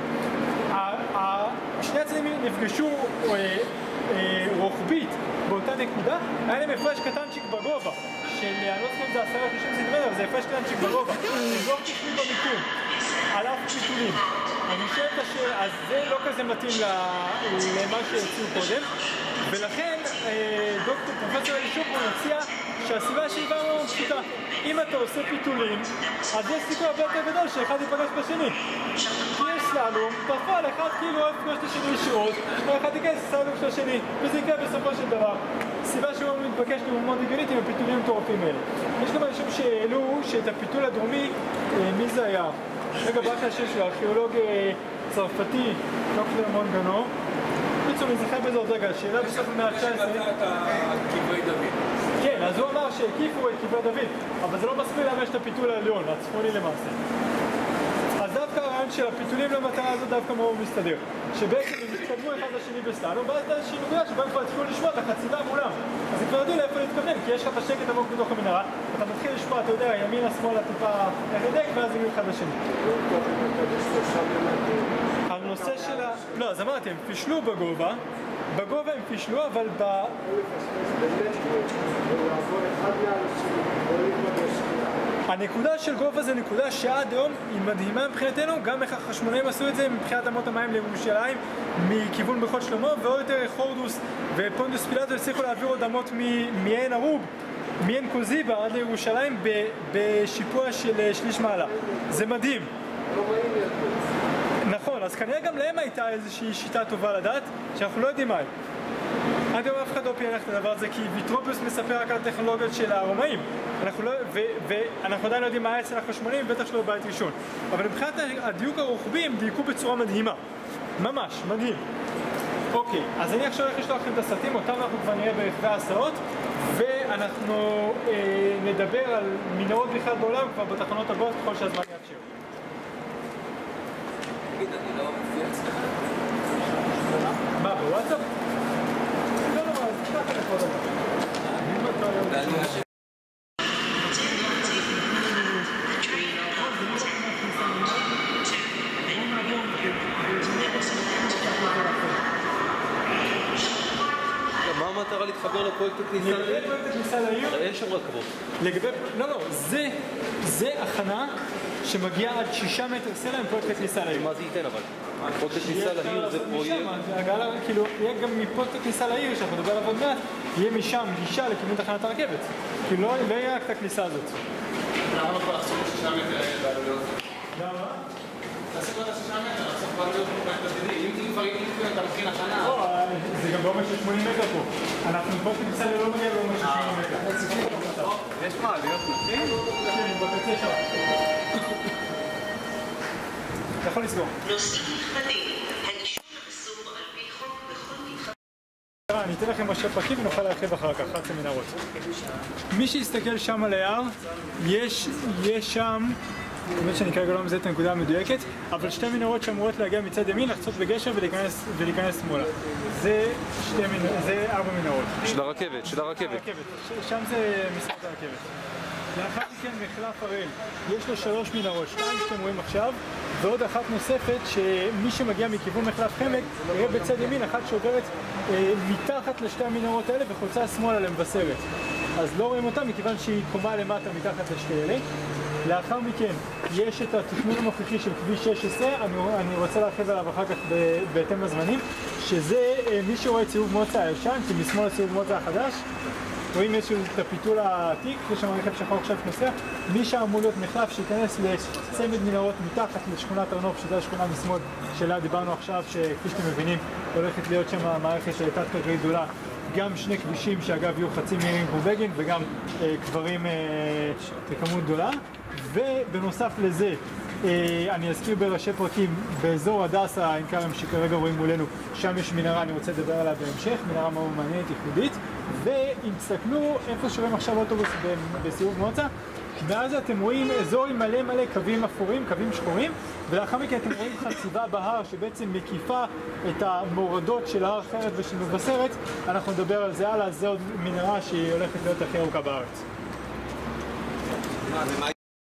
Speaker 2: שני הצדדים נפגשו רוחבית באותה נקודה, היה להם הפרש קטנצ'יק בגובה, של אני לא זוכר אם זה 10-90 סנטימטר, אבל זה הפרש קטנצ'יק בגובה. הם לא תשמי במיקום, על אף פיתולים. אני חושבת אז זה לא כזה מתאים למה שהציעו קודם, ולכן דוקטור פרופסור אלי שוקון הציע שהסיבה שהיא באה מאוד פשוטה. אם אתה עושה פיתולים, אז יש סיכוי הרבה יותר גדול שאחד ייפגש בשני. כי יש סללום, בפועל אחד כאילו אוהב לפגוש את השני ישירות, ואחד ייכנס סללום של השני, וזה יקרה בסופו של דבר. סיבה שהוא מתבקש מאוד הגיונית עם הפיתולים המטורפים האלה. יש גם אנשים שהעלו שאת הפיתול הדרומי, מי זה היה? רגע, ברק השם של הארכיאולוג צרפתי, דוקטור מונגנו. פיצור, אני זוכר בזה עוד רגע, שאלה בסוף המאה ה-19.
Speaker 3: קברי דוד.
Speaker 2: כן, אז הוא אמר שהקיפו את קברי דוד, אבל זה לא מספיק להמש את הפיתול העליון, הצפוני למעשה. אז דווקא הרעיון של הפיתולים למטרה הזאת דווקא מאוד מסתדר. שבעצם הם התקדמו אחד לשני בסללום, ואז הייתה איזושהי נקודה שבה הם כבר התחילו לשמוע את החציבה מולם. אז הם כבר יודעים לאיפה להתכוון, כי יש לך את השקט עמוק בתוך המנהרה, אתה מתחיל לשמוע, אתה יודע, ימינה, שמאלה, טיפה יחדק, ואז הם אחד לשני. הנושא של ה... לא, אז אמרתי, הם פישלו בגובה הם פישלו, אבל הנקודה של גובה זה נקודה שעד היום היא מדהימה מבחינתנו, גם איך החשמונאים עשו את זה מבחינת אמות המים לירושלים מכיוון ברכות שלמה, ועוד יותר חורדוס ופונדוס פילטו הצליחו להעביר עוד אמות מעין ערוב, מעין קוזיבה עד לירושלים בשיפוע של שליש מעלה. זה מדהים. נכון, אז כנראה גם להם הייתה איזושהי שיטה טובה לדעת, שאנחנו לא יודעים מה היא. עד היום אף אחד לא פענח את הדבר הזה, כי ויטרופיוס מספר רק על הטכנולוגיות של הרומאים. ואנחנו עדיין לא יודעים מה היה אצל החשמונאים, בטח שלא בבית ראשון. אבל מבחינת הדיוק הרוחבי הם דייקו בצורה מדהימה. ממש, מדהים. אוקיי, אז אני עכשיו הולך לשלוח לכם את הסרטים, אותם אנחנו כבר נראה ברכבי ההסעות, ואנחנו נדבר על מנהרות בכלל בעולם כבר בתחנות הבאות ככל שהזמן יאפשר.
Speaker 3: תגיד, אני לא מופיע אצלך?
Speaker 2: מה, בוואטסאפ? לא, אז תשלח את הכל דבר.
Speaker 3: מה המטרה להתחבר לפרויקט הכניסה לעיר?
Speaker 2: לגבי פרויקט הכניסה לעיר?
Speaker 3: אין שם רכבות.
Speaker 2: לא, זה הכנה שמגיעה עד 6 מטר סלע עם פרויקט הכניסה לעיר.
Speaker 3: מה זה ייתן אבל? פרויקט הכניסה לעיר זה פרויקט...
Speaker 2: כאילו, יהיה גם מפרויקט הכניסה לעיר, שאנחנו נדבר עליו עוד מעט, יהיה משם גישה לכיוון תחנת הרכבת. כאילו, לא יהיה רק את הכניסה הזאת.
Speaker 6: למה לא כבר לחסוך 6 מטר בעלויות?
Speaker 2: למה?
Speaker 6: תעשה כבר את 6 מטר, לחסוך בעלויות פרויקט עתידי. אם כבר אתה מתחיל השנה...
Speaker 2: זה גם בעומק של 80 מטר פה. אנחנו פה תמצא לא מגיע בעומק של 80 מטר.
Speaker 3: יש מה, עלויות נכים?
Speaker 2: כן, בקצה שם. אתה יכול לסגור.
Speaker 7: נושאים נכבדים, העישון אסור על פי חוק בכל מתחם.
Speaker 2: אני אתן לכם ראשי פרקים ונוכל להרחיב אחר כך, חצי מנהרות. מי שיסתכל שם על היער, יש שם, באמת שאני כרגע לא מזהה את הנקודה המדויקת, אבל 2 מנהרות שאמורות להגיע מצד ימין, לחצות בגשר ולהיכנס שמאלה. זה 4 מנהרות.
Speaker 4: של הרכבת, של הרכבת.
Speaker 2: שם זה משרד הרכבת. לאחר מכן מחלף הראל, יש לו 3 מנהרות, 2 שאתם רואים עכשיו, ועוד אחת נוספת שמי שמגיע מכיוון מחלף חמק יראה בצד ימין, אחת שעוברת מתחת לשתי המנהרות האלה וחוצה שמאלה למבשרת. אז לא רואים אותה מכיוון שהיא קומה למטה מתחת לשתי אלה. לאחר מכן יש את התכנון הנוכחי של כביש 16, אני רוצה להרחיב עליו אחר כך בהתאם לזמנים, שזה מי שרואה את סיבוב מוצא הישן, כי משמאל הסיבוב מוצא החדש, רואים איזשהו את הפיתול העתיק, יש שם רכב שחור עכשיו נוסע, מי שאמור להיות מחלף שייכנס לצמד מנהרות מתחת לשכונת הר נוף, שזו השכונה משמאל שלה דיברנו עכשיו, שכפי שאתם מבינים הולכת להיות שם מערכת של תת-קרקעית גדולה, גם 2 כבישים שאגב יהיו חצי מהירים כמו בגין וגם קברים בכמות גדולה, ובנוסף לזה אני אזכיר בראשי פרקים, באזור הדסה, עין כרם שכרגע רואים מולנו, שם יש מנהרה, אני רוצה לדבר עליה בהמשך, מנהרה מאוד מעניינת, ייחודית, ואם תסתכלו איפה שרואים עכשיו אוטובוס בסיבוב מוצא, מאז אתם רואים אזור עם מלא קווים אפורים, קווים שחורים, ולאחר מכן אתם רואים חציבה בהר שבעצם מקיפה את המורדות של ההר חרת ושל מבשרת, אנחנו נדבר על זה הלאה, זה עוד מנהרה שהיא הולכת להיות הכי ארוכה בארץ.